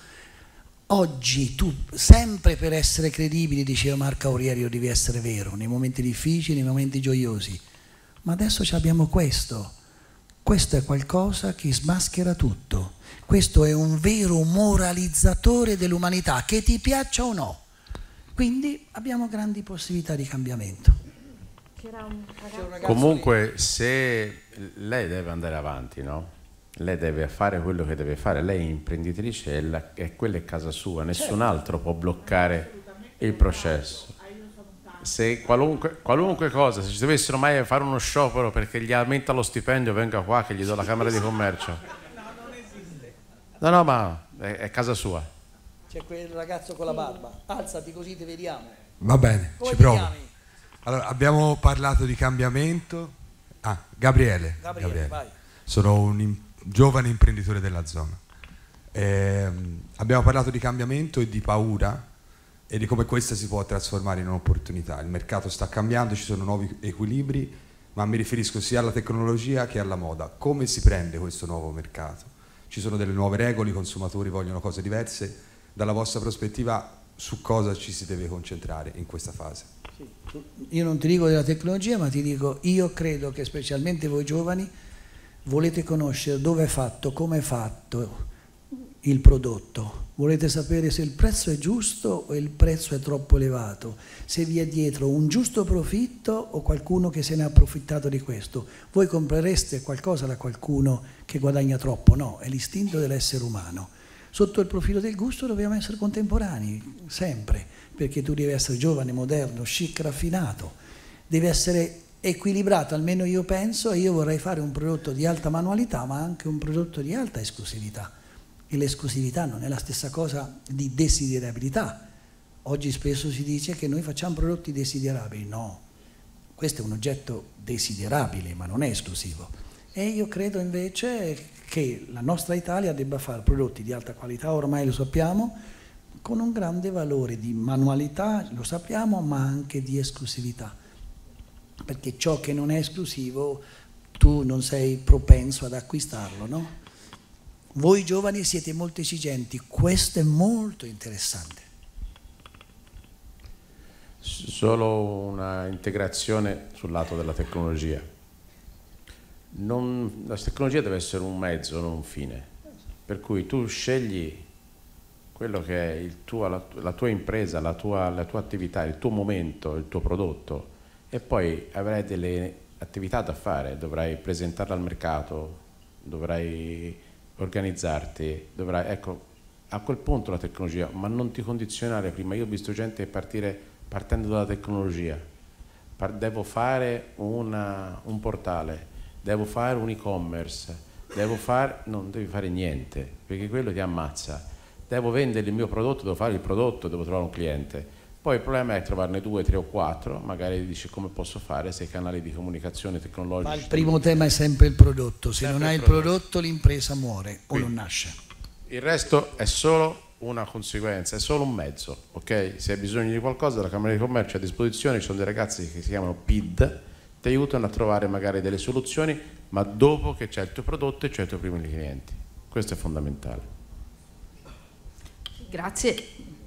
Oggi tu, sempre per essere credibili, diceva Marco Aurelio, devi essere vero, nei momenti difficili, nei momenti gioiosi. Ma adesso abbiamo questo. Questo è qualcosa che smaschera tutto. Questo è un vero moralizzatore dell'umanità, che ti piaccia o no. Quindi abbiamo grandi possibilità di cambiamento. C'era un ragazzo... Comunque, se lei deve andare avanti, no? Lei deve fare quello che deve fare, lei è imprenditrice e, la, e quella è casa sua, nessun certo. altro può bloccare il processo. Se qualunque, qualunque cosa, se ci dovessero mai fare uno sciopero perché gli aumenta lo stipendio, venga qua che gli do la Camera di Commercio. No, non esiste. No, no, ma è, è casa sua. C'è quel ragazzo con la barba, alzati così ti vediamo. Va bene, Come ci ti provo. chiami? Allora, abbiamo parlato di cambiamento. Ah, Gabriele. Gabriele, Gabriele. vai. Sono un im- giovane imprenditore della zona. Eh, abbiamo parlato di cambiamento e di paura e di come questa si può trasformare in un'opportunità. Il mercato sta cambiando, ci sono nuovi equilibri, ma mi riferisco sia alla tecnologia che alla moda. Come si prende questo nuovo mercato? Ci sono delle nuove regole, i consumatori vogliono cose diverse. Dalla vostra prospettiva, su cosa ci si deve concentrare in questa fase? Sì. Io non ti dico della tecnologia, ma ti dico, io credo che specialmente voi giovani volete conoscere dove è fatto, come è fatto il prodotto, volete sapere se il prezzo è giusto o il prezzo è troppo elevato, se vi è dietro un giusto profitto o qualcuno che se ne ha approfittato di questo. Voi comprereste qualcosa da qualcuno che guadagna troppo? No, è l'istinto dell'essere umano. Sotto il profilo del gusto dobbiamo essere contemporanei, sempre, perché tu devi essere giovane, moderno, chic, raffinato, devi essere equilibrato, almeno io penso, e io vorrei fare un prodotto di alta manualità ma anche un prodotto di alta esclusività, e l'esclusività non è la stessa cosa di desiderabilità. Oggi spesso si dice che noi facciamo prodotti desiderabili, no, questo è un oggetto desiderabile ma non è esclusivo, e io credo invece che la nostra Italia debba fare prodotti di alta qualità, ormai lo sappiamo, con un grande valore di manualità, lo sappiamo, ma anche di esclusività, perché ciò che non è esclusivo tu non sei propenso ad acquistarlo, no? Voi giovani siete molto esigenti, questo è molto interessante. Solo una integrazione sul lato della tecnologia. Non, la tecnologia deve essere un mezzo, non un fine, per cui tu scegli quello che è il tuo, la, la tua impresa, la tua, la tua attività, il tuo momento, il tuo prodotto, e poi avrai delle attività da fare, dovrai presentarla al mercato, dovrai organizzarti, dovrai, ecco, a quel punto la tecnologia, ma non ti condizionare prima. Io ho visto gente partire partendo dalla tecnologia, Par- devo fare una, un portale, devo fare un e-commerce, devo fare, non devi fare niente, perché quello ti ammazza. Devo vendere il mio prodotto, devo fare il prodotto, devo trovare un cliente. Poi il problema è trovarne due, tre o quattro, magari dici come posso fare se i canali di comunicazione tecnologici... Ma il primo tema è sempre il prodotto, se sempre non hai il prodotto, prodotto l'impresa muore o non nasce. Il resto è solo una conseguenza, è solo un mezzo, ok? Se hai bisogno di qualcosa, la Camera di Commercio è a disposizione, ci sono dei ragazzi che si chiamano P I D, ti aiutano a trovare magari delle soluzioni, ma dopo che c'è il tuo prodotto e c'è i tuoi primi clienti. Questo è fondamentale. Grazie.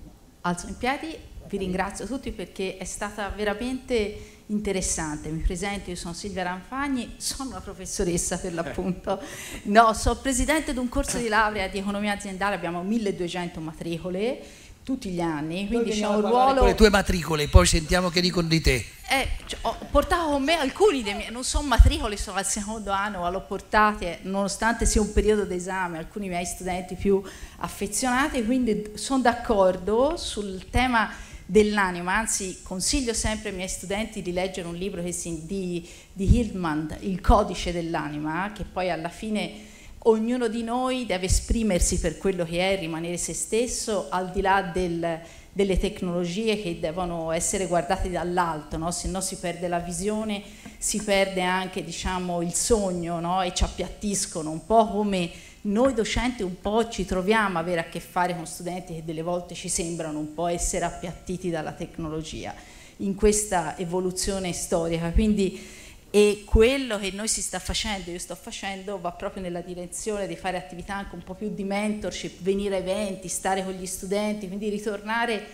alzo in piedi, vi ringrazio tutti perché è stata veramente interessante. Mi presento, io sono Silvia Ranfagni, sono una professoressa per l'appunto. No, sono presidente di un corso di laurea di economia aziendale, abbiamo milleduecento matricole tutti gli anni, quindi c'è un ruolo... Con le tue matricole, poi sentiamo che dicono di te. Eh, cioè, ho portato con me alcuni dei miei, non sono matricole, sono al secondo anno, ma l'ho portate, nonostante sia un periodo d'esame, alcuni miei studenti più affezionati, quindi sono d'accordo sul tema dell'anima, anzi consiglio sempre ai miei studenti di leggere un libro che si, di, di Hildman, Il codice dell'anima, che poi alla fine ognuno di noi deve esprimersi per quello che è, rimanere se stesso, al di là del, delle tecnologie che devono essere guardate dall'alto, no? Se no si perde la visione, si perde anche, diciamo, il sogno, no? E ci appiattiscono, un po' come noi docenti un po' ci troviamo a avere a che fare con studenti che delle volte ci sembrano un po' essere appiattiti dalla tecnologia in questa evoluzione storica. Quindi e quello che noi si sta facendo, io sto facendo, va proprio nella direzione di fare attività anche un po' più di mentorship, venire a eventi, stare con gli studenti, quindi ritornare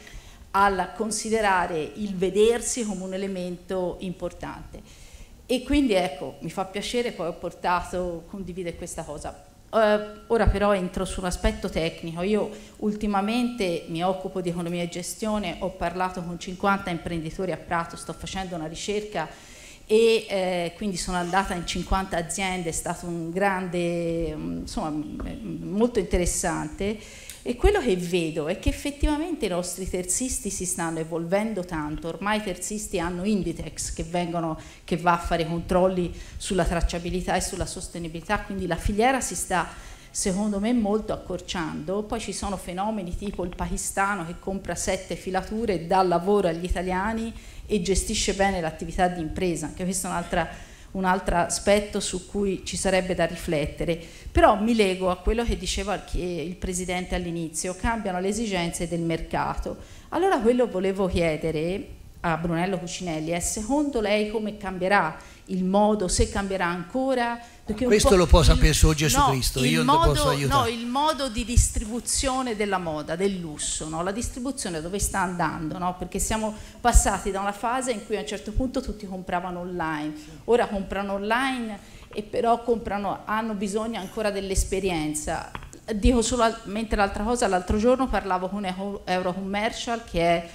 a considerare il vedersi come un elemento importante. E quindi ecco, mi fa piacere, poi ho portato, condividere questa cosa. Uh, ora però entro su un aspetto tecnico. Io ultimamente mi occupo di economia e gestione, ho parlato con cinquanta imprenditori a Prato, sto facendo una ricerca e eh, quindi sono andata in cinquanta aziende, è stato un grande, insomma, molto interessante, e quello che vedo è che effettivamente i nostri terzisti si stanno evolvendo tanto. Ormai i terzisti hanno Inditex che, vengono, che va a fare controlli sulla tracciabilità e sulla sostenibilità, quindi la filiera si sta, secondo me, molto accorciando. Poi ci sono fenomeni tipo il pakistano che compra sette filature e dà lavoro agli italiani e gestisce bene l'attività di impresa. Anche questo è un'altra, un altro aspetto su cui ci sarebbe da riflettere. Però mi lego a quello che diceva il Presidente all'inizio: cambiano le esigenze del mercato. Allora quello volevo chiedere a Brunello Cucinelli è: secondo lei come cambierà il modo, se cambierà ancora? Perché questo lo può sapere solo Gesù no, Cristo, io modo, non posso aiutare. No, il modo di distribuzione della moda, del lusso, no? La distribuzione dove sta andando, no? Perché siamo passati da una fase in cui a un certo punto tutti compravano online, ora comprano online e però comprano, hanno bisogno ancora dell'esperienza. Dico solamente l'altra cosa, l'altro giorno parlavo con Eurocommercial, che è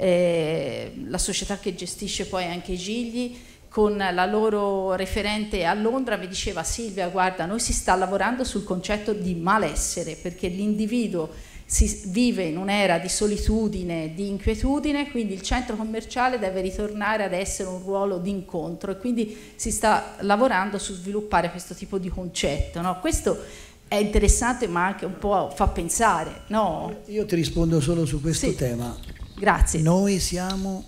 eh, la società che gestisce poi anche Gigli, con la loro referente a Londra. Mi diceva: Silvia, guarda, noi si sta lavorando sul concetto di malessere, perché l'individuo si vive in un'era di solitudine, di inquietudine, quindi il centro commerciale deve ritornare ad essere un ruolo di incontro, e quindi si sta lavorando su sviluppare questo tipo di concetto, no? Questo è interessante, ma anche un po' fa pensare, no? Io ti rispondo solo su questo sì. tema. Grazie. Noi siamo...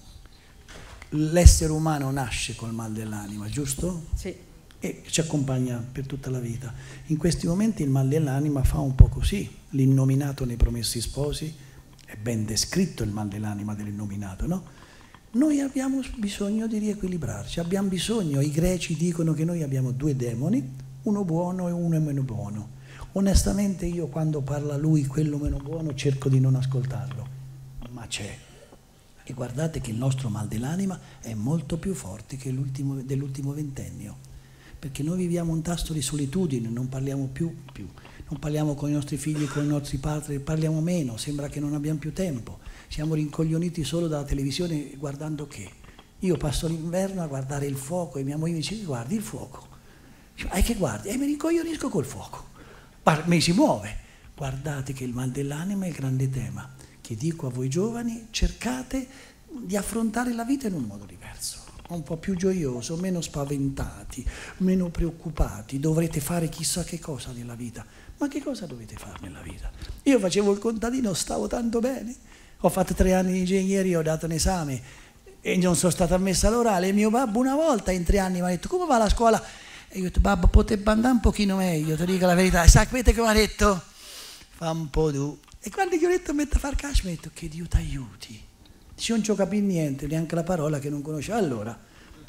L'essere umano nasce col mal dell'anima, giusto? Sì. E ci accompagna per tutta la vita. In questi momenti il mal dell'anima fa un po' così. L'innominato nei Promessi Sposi, è ben descritto il mal dell'anima dell'innominato, no? Noi abbiamo bisogno di riequilibrarci, abbiamo bisogno, i greci dicono che noi abbiamo due demoni, uno buono e uno meno buono. Onestamente io quando parla lui, quello meno buono, cerco di non ascoltarlo, ma c'è. E guardate che il nostro mal dell'anima è molto più forte che l'ultimo, dell'ultimo ventennio, perché noi viviamo un tasto di solitudine, non parliamo più, più, non parliamo con i nostri figli, con i nostri padri, parliamo meno, sembra che non abbiamo più tempo, siamo rincoglioniti solo dalla televisione guardando che? Io passo l'inverno a guardare il fuoco e mia moglie mi dice: guardi il fuoco, hai che guardi? E mi rincoglionisco col fuoco, mi si muove. Guardate che il mal dell'anima è il grande tema, che dico a voi giovani: cercate di affrontare la vita in un modo diverso, un po' più gioioso, meno spaventati, meno preoccupati. Dovrete fare chissà che cosa nella vita. Ma che cosa dovete fare nella vita? Io facevo il contadino, stavo tanto bene, ho fatto tre anni di ingegneria, ho dato un esame e non sono stata ammessa all'orale. Mio babbo una volta in tre anni mi ha detto: come va la scuola? E io ho detto: babbo, potrebbe andare un pochino meglio, ti dico la verità. E sapete che mi ha detto? Fa un po' tu. E quando gli ho detto metta a far cash, mi ha detto: che Dio ti aiuti. Dice: non ci ho capito niente, neanche la parola che non conoscevo. Allora,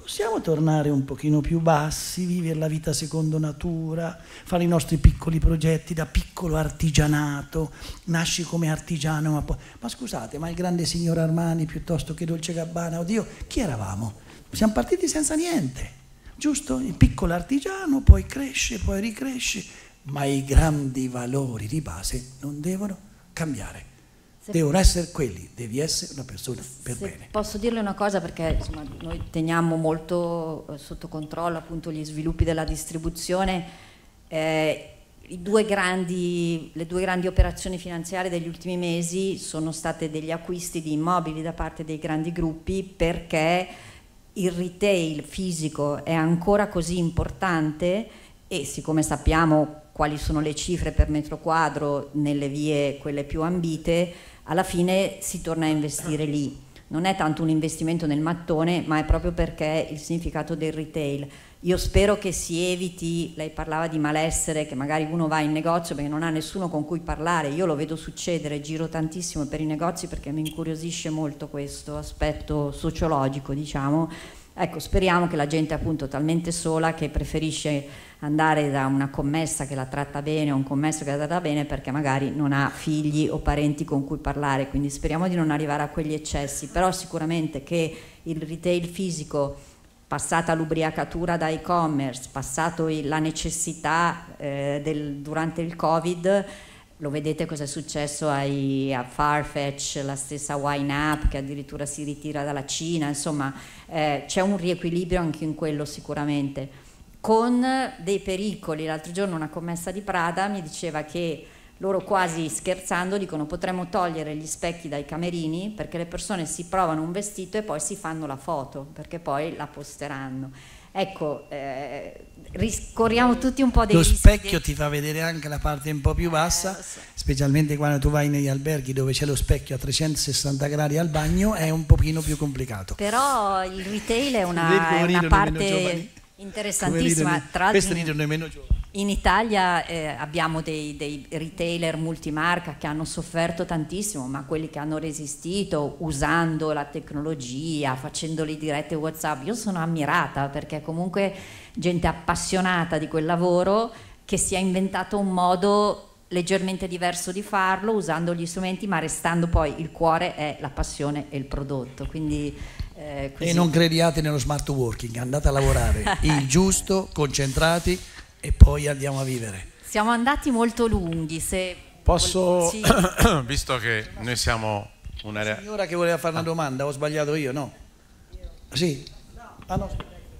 possiamo tornare un pochino più bassi, vivere la vita secondo natura, fare i nostri piccoli progetti da piccolo artigianato, nasci come artigiano, ma, poi, ma scusate, ma il grande signor Armani piuttosto che Dolce Gabbana, oddio, chi eravamo? Siamo partiti senza niente, giusto? Il piccolo artigiano poi cresce, poi ricresce, ma i grandi valori di base non devono cambiare. Devono essere quelli, devi essere una persona per Se bene. posso dirle una cosa, perché insomma, noi teniamo molto eh, sotto controllo appunto gli sviluppi della distribuzione. Eh, i due grandi, le due grandi operazioni finanziarie degli ultimi mesi sono state degli acquisti di immobili da parte dei grandi gruppi, perché il retail fisico è ancora così importante e siccome sappiamo quali sono le cifre per metro quadro nelle vie quelle più ambite, alla fine si torna a investire lì. Non è tanto un investimento nel mattone, ma è proprio perché il significato del retail. Io spero che si eviti, lei parlava di malessere, che magari uno va in negozio perché non ha nessuno con cui parlare. Io lo vedo succedere, giro tantissimo per i negozi perché mi incuriosisce molto questo aspetto sociologico, diciamo. Ecco, speriamo che la gente è appunto talmente sola che preferisce andare da una commessa che la tratta bene o un commesso che la tratta bene perché magari non ha figli o parenti con cui parlare, quindi speriamo di non arrivare a quegli eccessi, però sicuramente che il retail fisico, passata l'ubriacatura da e-commerce, passato la necessità eh, del, durante il Covid, lo vedete cosa è successo ai, a Farfetch, la stessa YNAB che addirittura si ritira dalla Cina, insomma eh, c'è un riequilibrio anche in quello sicuramente, con dei pericoli. L'altro giorno una commessa di Prada mi diceva che loro quasi scherzando dicono potremmo togliere gli specchi dai camerini perché le persone si provano un vestito e poi si fanno la foto perché poi la posteranno. Ecco, eh, corriamo tutti un po' dei Lo rischi. specchio ti fa vedere anche la parte un po' più bassa, eh, so. specialmente quando tu vai negli alberghi dove c'è lo specchio a trecentosessanta gradi al bagno, è un pochino più complicato. Però il retail è una, è una parte interessantissima. Tra l'altro in Italia eh, abbiamo dei, dei retailer multimarca che hanno sofferto tantissimo, ma quelli che hanno resistito usando la tecnologia, facendo le dirette WhatsApp, io sono ammirata perché comunque gente appassionata di quel lavoro che si è inventato un modo leggermente diverso di farlo usando gli strumenti, ma restando poi il cuore è la passione e il prodotto. Quindi eh, così. E non crediate nello smart working, andate a lavorare il giusto, concentrati e poi andiamo a vivere. Siamo andati molto lunghi. Se Posso, sì. Visto che noi siamo un'area... Signora che voleva fare una domanda, ho sbagliato io, no? Sì? Ah, no.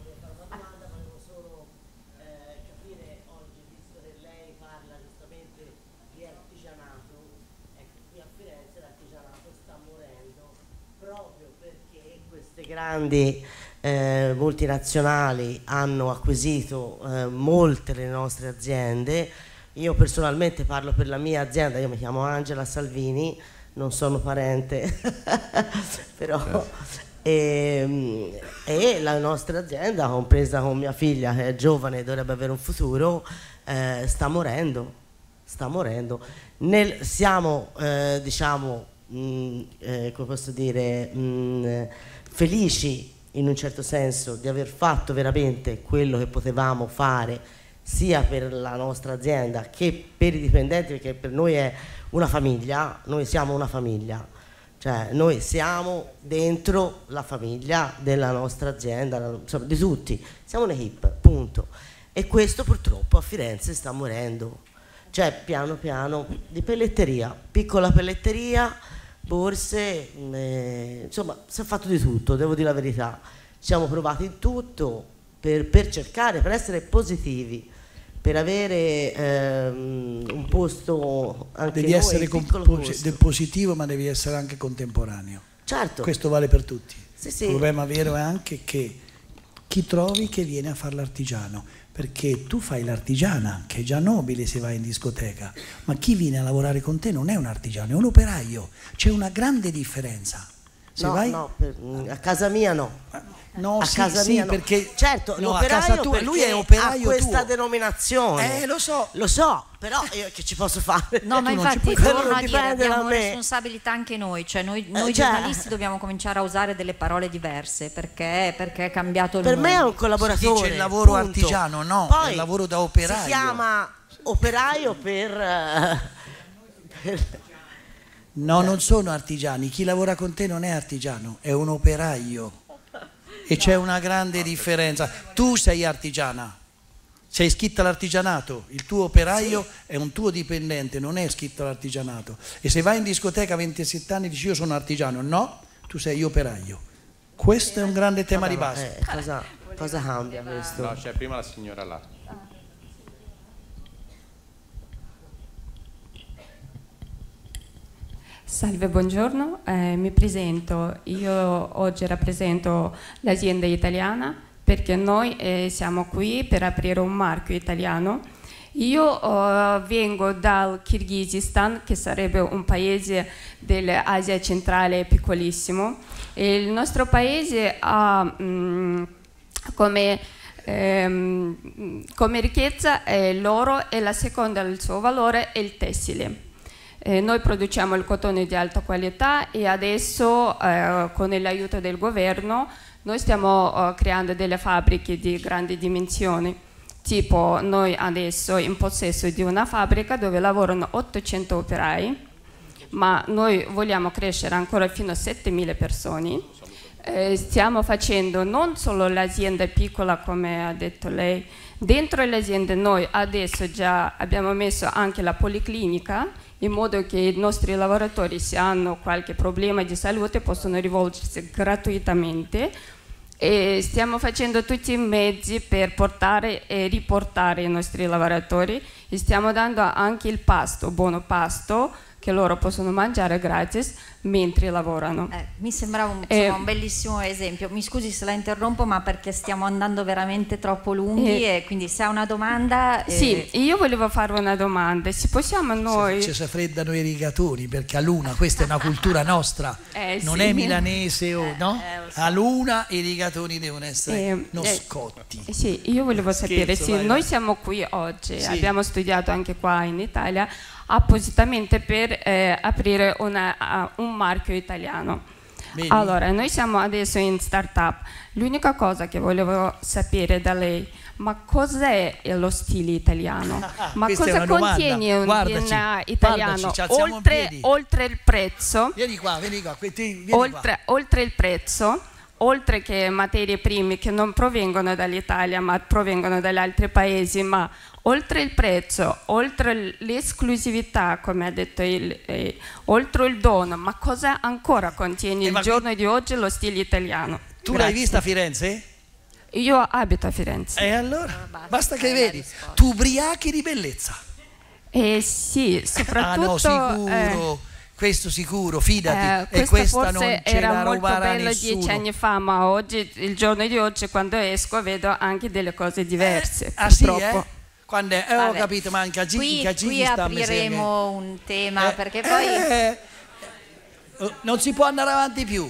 Grandi eh, multinazionali hanno acquisito eh, molte delle nostre aziende. Io personalmente parlo per la mia azienda, io mi chiamo Angela Salvini, non sono parente, però e, e la nostra azienda, compresa con mia figlia che è giovane e dovrebbe avere un futuro, eh, sta morendo, sta morendo. Nel, siamo eh, diciamo mh, eh, come posso dire mh, felici in un certo senso di aver fatto veramente quello che potevamo fare sia per la nostra azienda che per i dipendenti, perché per noi è una famiglia, noi siamo una famiglia, cioè noi siamo dentro la famiglia della nostra azienda, insomma, di tutti, siamo un'equipe, punto. E questo purtroppo a Firenze sta morendo, cioè piano piano di pelletteria, piccola pelletteria, borse, eh, insomma si è fatto di tutto, devo dire la verità, ci siamo provati in tutto per, per cercare, per essere positivi, per avere ehm, un posto anche devi noi, essere posto. positivo, ma devi essere anche contemporaneo. Certo. Questo vale per tutti. Sì, sì. Il problema vero è anche che chi trovi che viene a fare l'artigiano, perché tu fai l'artigiana, che è già nobile se vai in discoteca, ma chi viene a lavorare con te non è un artigiano, è un operaio. C'è una grande differenza. Se no, vai... no, per, a casa mia no. No, a sì, casa sì, mia no. perché certo, no, a l'operaio casa tua, lui è operaio ha questa tuo. denominazione. Eh, lo so. Lo so, però io che ci posso fare? No, ma tu non ci infatti puoi- torno a dire, dipende da abbiamo me. responsabilità anche noi, cioè noi, noi Eh, cioè- giornalisti dobbiamo cominciare a usare delle parole diverse perché, perché è cambiato il Per mondo. me è un Si collaboratore. dice il lavoro punto. artigiano, no, Poi è il lavoro da operaio. Si chiama operaio per, eh, per No, non sono artigiani, chi lavora con te non è artigiano, è un operaio. E c'è una grande differenza. Tu sei artigiana, sei iscritta all'artigianato, il tuo operaio sì. è un tuo dipendente, non è iscritto all'artigianato. E se vai in discoteca a ventisette anni e dici io sono artigiano, no, tu sei operaio. Questo è un grande tema Vabbè, di base. Eh, cosa, cosa cambia questo? No, c'è prima la signora là. Salve, buongiorno, eh, mi presento, io oggi rappresento l'azienda italiana perché noi eh, siamo qui per aprire un marchio italiano. Io eh, vengo dal Kirghizistan, che sarebbe un paese dell'Asia centrale piccolissimo, e il nostro paese ha mh, come, ehm, come ricchezza eh, l'oro e la seconda il suo valore è il tessile. Eh, noi produciamo il cotone di alta qualità e adesso eh, con l'aiuto del governo noi stiamo eh, creando delle fabbriche di grandi dimensioni. Tipo noi adesso in possesso di una fabbrica dove lavorano ottocento operai, ma noi vogliamo crescere ancora fino a settemila persone. Eh, stiamo facendo non solo l'azienda piccola come ha detto lei, dentro l'azienda noi adesso già abbiamo messo anche la policlinica, in modo che i nostri lavoratori, se hanno qualche problema di salute, possono rivolgersi gratuitamente, e stiamo facendo tutti i mezzi per portare e riportare i nostri lavoratori, e stiamo dando anche il pasto, buono pasto, che loro possono mangiare gratis mentre lavorano. Eh, mi sembrava un, eh, insomma, un bellissimo esempio. Mi scusi se la interrompo, ma perché stiamo andando veramente troppo lunghi eh, e quindi se ha una domanda... Eh... Sì, io volevo fare una domanda. Si possiamo noi... Ci si freddano i rigatori perché a Luna, questa è una cultura nostra, eh, non sì. è milanese, o, no? Eh, so. A Luna i rigatori devono essere Eh, non eh, scotti. Sì, io volevo Scherzo, sapere, sì, vai, noi vai. siamo qui oggi, Sì. abbiamo studiato anche qua in Italia appositamente per eh, aprire una, uh, un marchio italiano. Bene. Allora, noi siamo adesso in startup. L'unica cosa che volevo sapere da lei, ma cos'è lo stile italiano? Ma Questa è cosa una domanda. contiene un Guardaci, vin italiano? guardaci, ci alziamo in Oltre, piedi. oltre il prezzo, Vieni qua, vieni qua, que- ti- vieni oltre, oltre il prezzo, oltre che materie prime che non provengono dall'Italia ma provengono dagli altri paesi, ma oltre il prezzo, oltre l'esclusività, come ha detto il, eh, oltre il dono, ma cosa ancora contiene Eh, il ma- giorno di oggi lo stile italiano? Tu Grazie. l'hai vista a Firenze? Io abito a Firenze. E allora? basta, Basta che è la vedi, risposta. tu ubriachi di bellezza. Eh sì, soprattutto... Ah no, sicuro, eh, questo sicuro, fidati. Eh, e questa forse non ce era la molto rubarà bello nessuno. dieci anni fa, ma oggi, il giorno di oggi, quando esco, vedo anche delle cose diverse. Eh, ah sì, purtroppo. eh? Quando è, eh, ho Vabbè. capito, ma anche a Gigi, Qui, che a Gigi qui sta a me apriremo un tema, Eh, perché poi... eh, eh, non si può andare avanti più.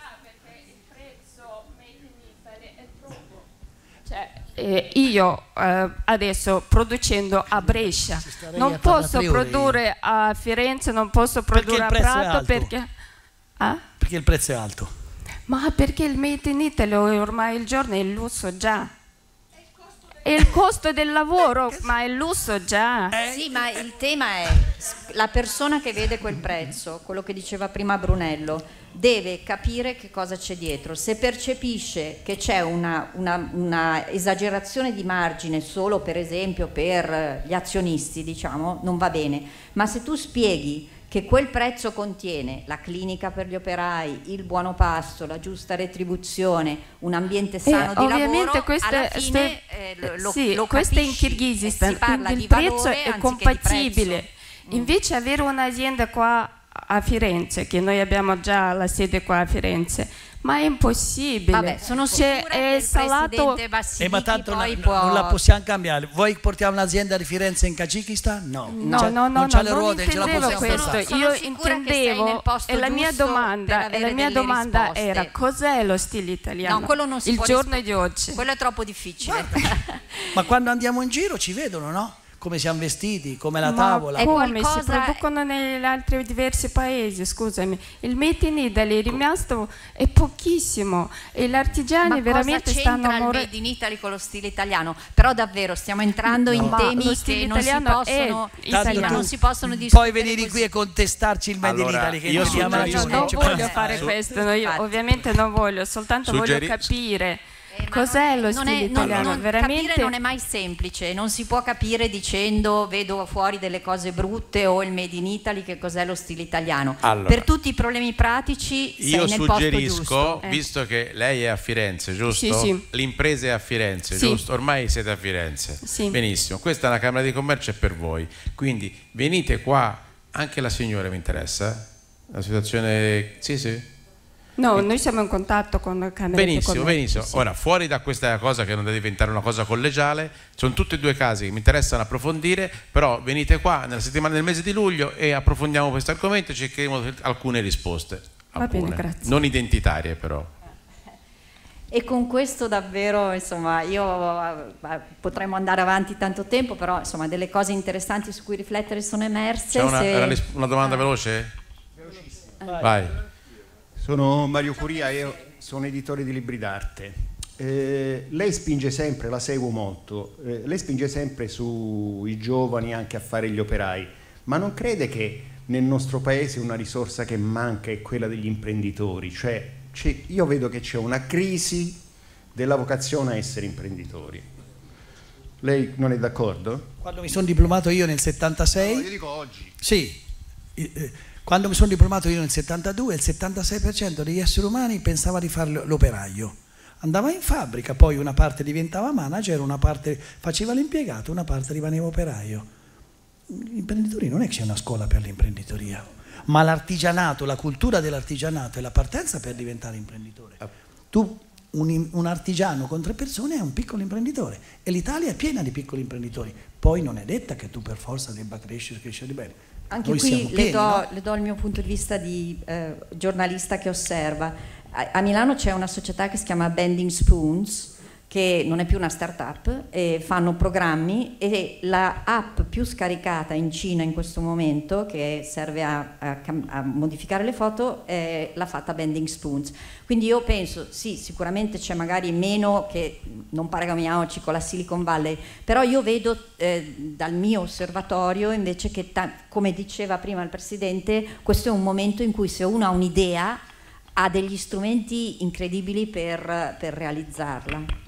Cioè, eh, io eh, adesso producendo a Brescia starei a non parlare posso tre ore produrre a Firenze, non posso Perché produrre il a prezzo è Prato alto. perché... Ah? Perché il prezzo è alto. Ma perché il made in Italy ormai il giorno è il lusso già. È il costo del lavoro, ma è il lusso già. Sì, ma il tema è la persona che vede quel prezzo, quello che diceva prima Brunello, deve capire che cosa c'è dietro. Se percepisce che c'è una, una, una esagerazione di margine solo per esempio per gli azionisti, diciamo, non va bene. Ma se tu spieghi che quel prezzo contiene la clinica per gli operai, il buono pasto, la giusta retribuzione, un ambiente sano Eh, di ovviamente lavoro, queste- alla fine ste- eh, lo, sì, lo questo è in capisci e Kirghizistan, si parla quindi di il prezzo valore è anziché di compatibile. prezzo. Invece avere un'azienda qua a Firenze, che noi abbiamo già la sede qua a Firenze, ma è impossibile. Vabbè, sono sicura cioè, che è il salato... presidente Basilichi Eh, ma tanto poi no- può... non la possiamo cambiare. Vuoi che portiamo un'azienda di Firenze in Kazakistan? No, No, c'ha- no, no, non c'ha no, le non ruote, ce la intendevo possiamo questo. fare. Sono Io sicura che sei intendevo, nel posto e la mia giusto per domanda, e avere la mia delle domanda risposte. era: cos'è lo stile italiano? No, quello non si il può giorno rispo- di oggi. Quello è troppo difficile. Ma quando andiamo in giro ci vedono, no? Come siamo vestiti, come la Ma tavola. è come qualcosa- si producono negli altri diversi paesi? Scusami, il Made in Italy è rimasto è pochissimo e gli artigiani Ma veramente cosa stanno c'entra il morendo. Made in Italy con lo stile italiano? Però davvero stiamo entrando in Ma temi lo stile che non si italiano è possono, italiano. che non si possono discutere. Poi venire così. qui e contestarci il Made Allora, in Italy che io non diamo suggerisco- ragione. Non ci voglio parla- fare Su- questo, no, io Infatti. ovviamente non voglio, soltanto Suggeri- voglio capire Eh, ma cos'è non lo è- stile non è- italiano. non- veramente Capire non è mai semplice, non si può capire dicendo vedo fuori delle cose brutte o il Made in Italy che cos'è lo stile italiano. Allora, per tutti i problemi pratici sei Io nel posto suggerisco, giusto. Eh. visto che lei è a Firenze, giusto? Sì, sì. L'impresa è a Firenze, Sì. giusto? Ormai siete a Firenze. Sì. Benissimo, questa è una Camera di Commercio è per voi. Quindi venite qua, anche la signora mi interessa? La situazione... Sì, sì. no, noi siamo in contatto con la Camera di Benissimo, Commercio, benissimo. sì. Ora, fuori da questa cosa che non deve diventare una cosa collegiale, sono tutti e due casi che mi interessano approfondire, però venite qua nella settimana del mese di luglio e approfondiamo questo argomento e cercheremo alcune risposte. Va bene, Alcune. grazie. Non identitarie però. E con questo davvero, insomma, io eh, potremmo andare avanti tanto tempo, però insomma delle cose interessanti su cui riflettere sono emerse. C'è una, se- era ris- una domanda veloce? Vai. Sono Mario Curia, io sono editore di libri d'arte. Eh, lei spinge sempre, la seguo molto, eh, lei spinge sempre sui giovani anche a fare gli operai, ma non crede che nel nostro paese una risorsa che manca è quella degli imprenditori? Cioè, c'è- io vedo che c'è una crisi della vocazione a essere imprenditori. Lei non è d'accordo? Quando mi sono diplomato io nel settantasei, No, io dico oggi. sì, eh, eh, quando mi sono diplomato io nel settantadue, il settantasei per cento degli esseri umani pensava di fare l'operaio. Andava in fabbrica, poi una parte diventava manager, una parte faceva l'impiegato, una parte rimaneva operaio. Gli imprenditori non è che c'è una scuola per l'imprenditoria, ma l'artigianato, la cultura dell'artigianato è la partenza per diventare imprenditore. Tu, un, un artigiano con tre persone è un piccolo imprenditore e l'Italia è piena di piccoli imprenditori. Poi non è detta che tu per forza debba crescere, crescere bene. Anche Noi qui siamo le, pieni, do, no? le do il mio punto di vista di eh, giornalista che osserva. A, a Milano c'è una società che si chiama Bending Spoons, che non è più una start-up, e fanno programmi, e la app più scaricata in Cina in questo momento, che serve a, a, a modificare le foto, è l'ha fatta Bending Spoons. Quindi io penso, sì, sicuramente c'è magari meno, che non paragoniamoci con la Silicon Valley, però io vedo eh, dal mio osservatorio invece che, ta- come diceva prima il Presidente, questo è un momento in cui se uno ha un'idea ha degli strumenti incredibili per, per realizzarla.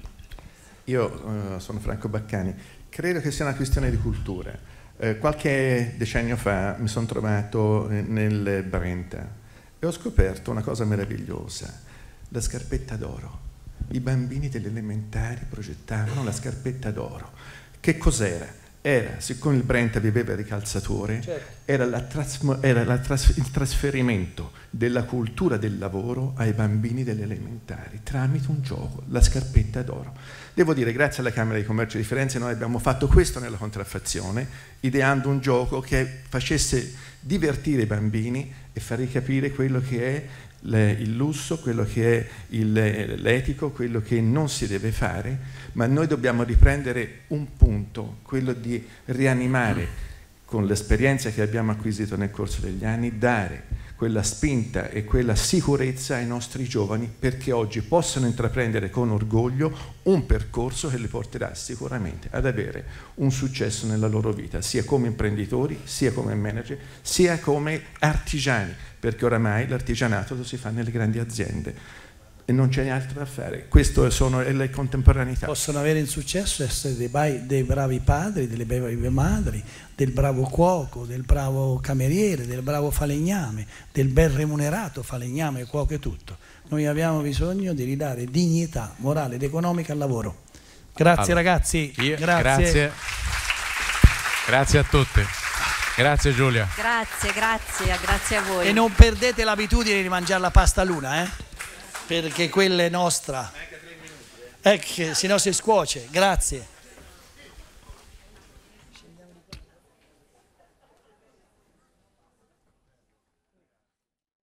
Io eh, sono Franco Baccani, credo che sia una questione di culture. Eh, qualche decennio fa mi sono trovato eh, nel Brenta e ho scoperto una cosa meravigliosa, la scarpetta d'oro. I bambini delle elementari progettavano la scarpetta d'oro. Che cos'era? Era, siccome il Brenta viveva di calzature, certo. era, la trasmo- era la tras- il trasferimento della cultura del lavoro ai bambini delle elementari tramite un gioco, la scarpetta d'oro. Devo dire, grazie alla Camera di Commercio di Firenze, noi abbiamo fatto questo nella contraffazione, ideando un gioco che facesse divertire i bambini e fargli capire quello che è le, il lusso, quello che è il, l'etico, quello che non si deve fare, ma noi dobbiamo riprendere un punto, quello di rianimare con l'esperienza che abbiamo acquisito nel corso degli anni, dare quella spinta e quella sicurezza ai nostri giovani perché oggi possano intraprendere con orgoglio un percorso che li porterà sicuramente ad avere un successo nella loro vita, sia come imprenditori, sia come manager, sia come artigiani, perché oramai l'artigianato lo si fa nelle grandi aziende e non c'è altro da fare. Questo sono le contemporaneità. Possono avere il successo, essere dei, bai, dei bravi padri, delle brave madri, del bravo cuoco, del bravo cameriere, del bravo falegname, del ben remunerato falegname, cuoco e tutto. Noi abbiamo bisogno di ridare dignità morale ed economica al lavoro. Grazie allora, ragazzi. Io, grazie. grazie. Grazie a tutti. Grazie Giulia. Grazie, grazie, grazie a voi. E non perdete l'abitudine di mangiare la pasta luna, eh? Perché quella è nostra. Eh, che se no si scuoce. Grazie.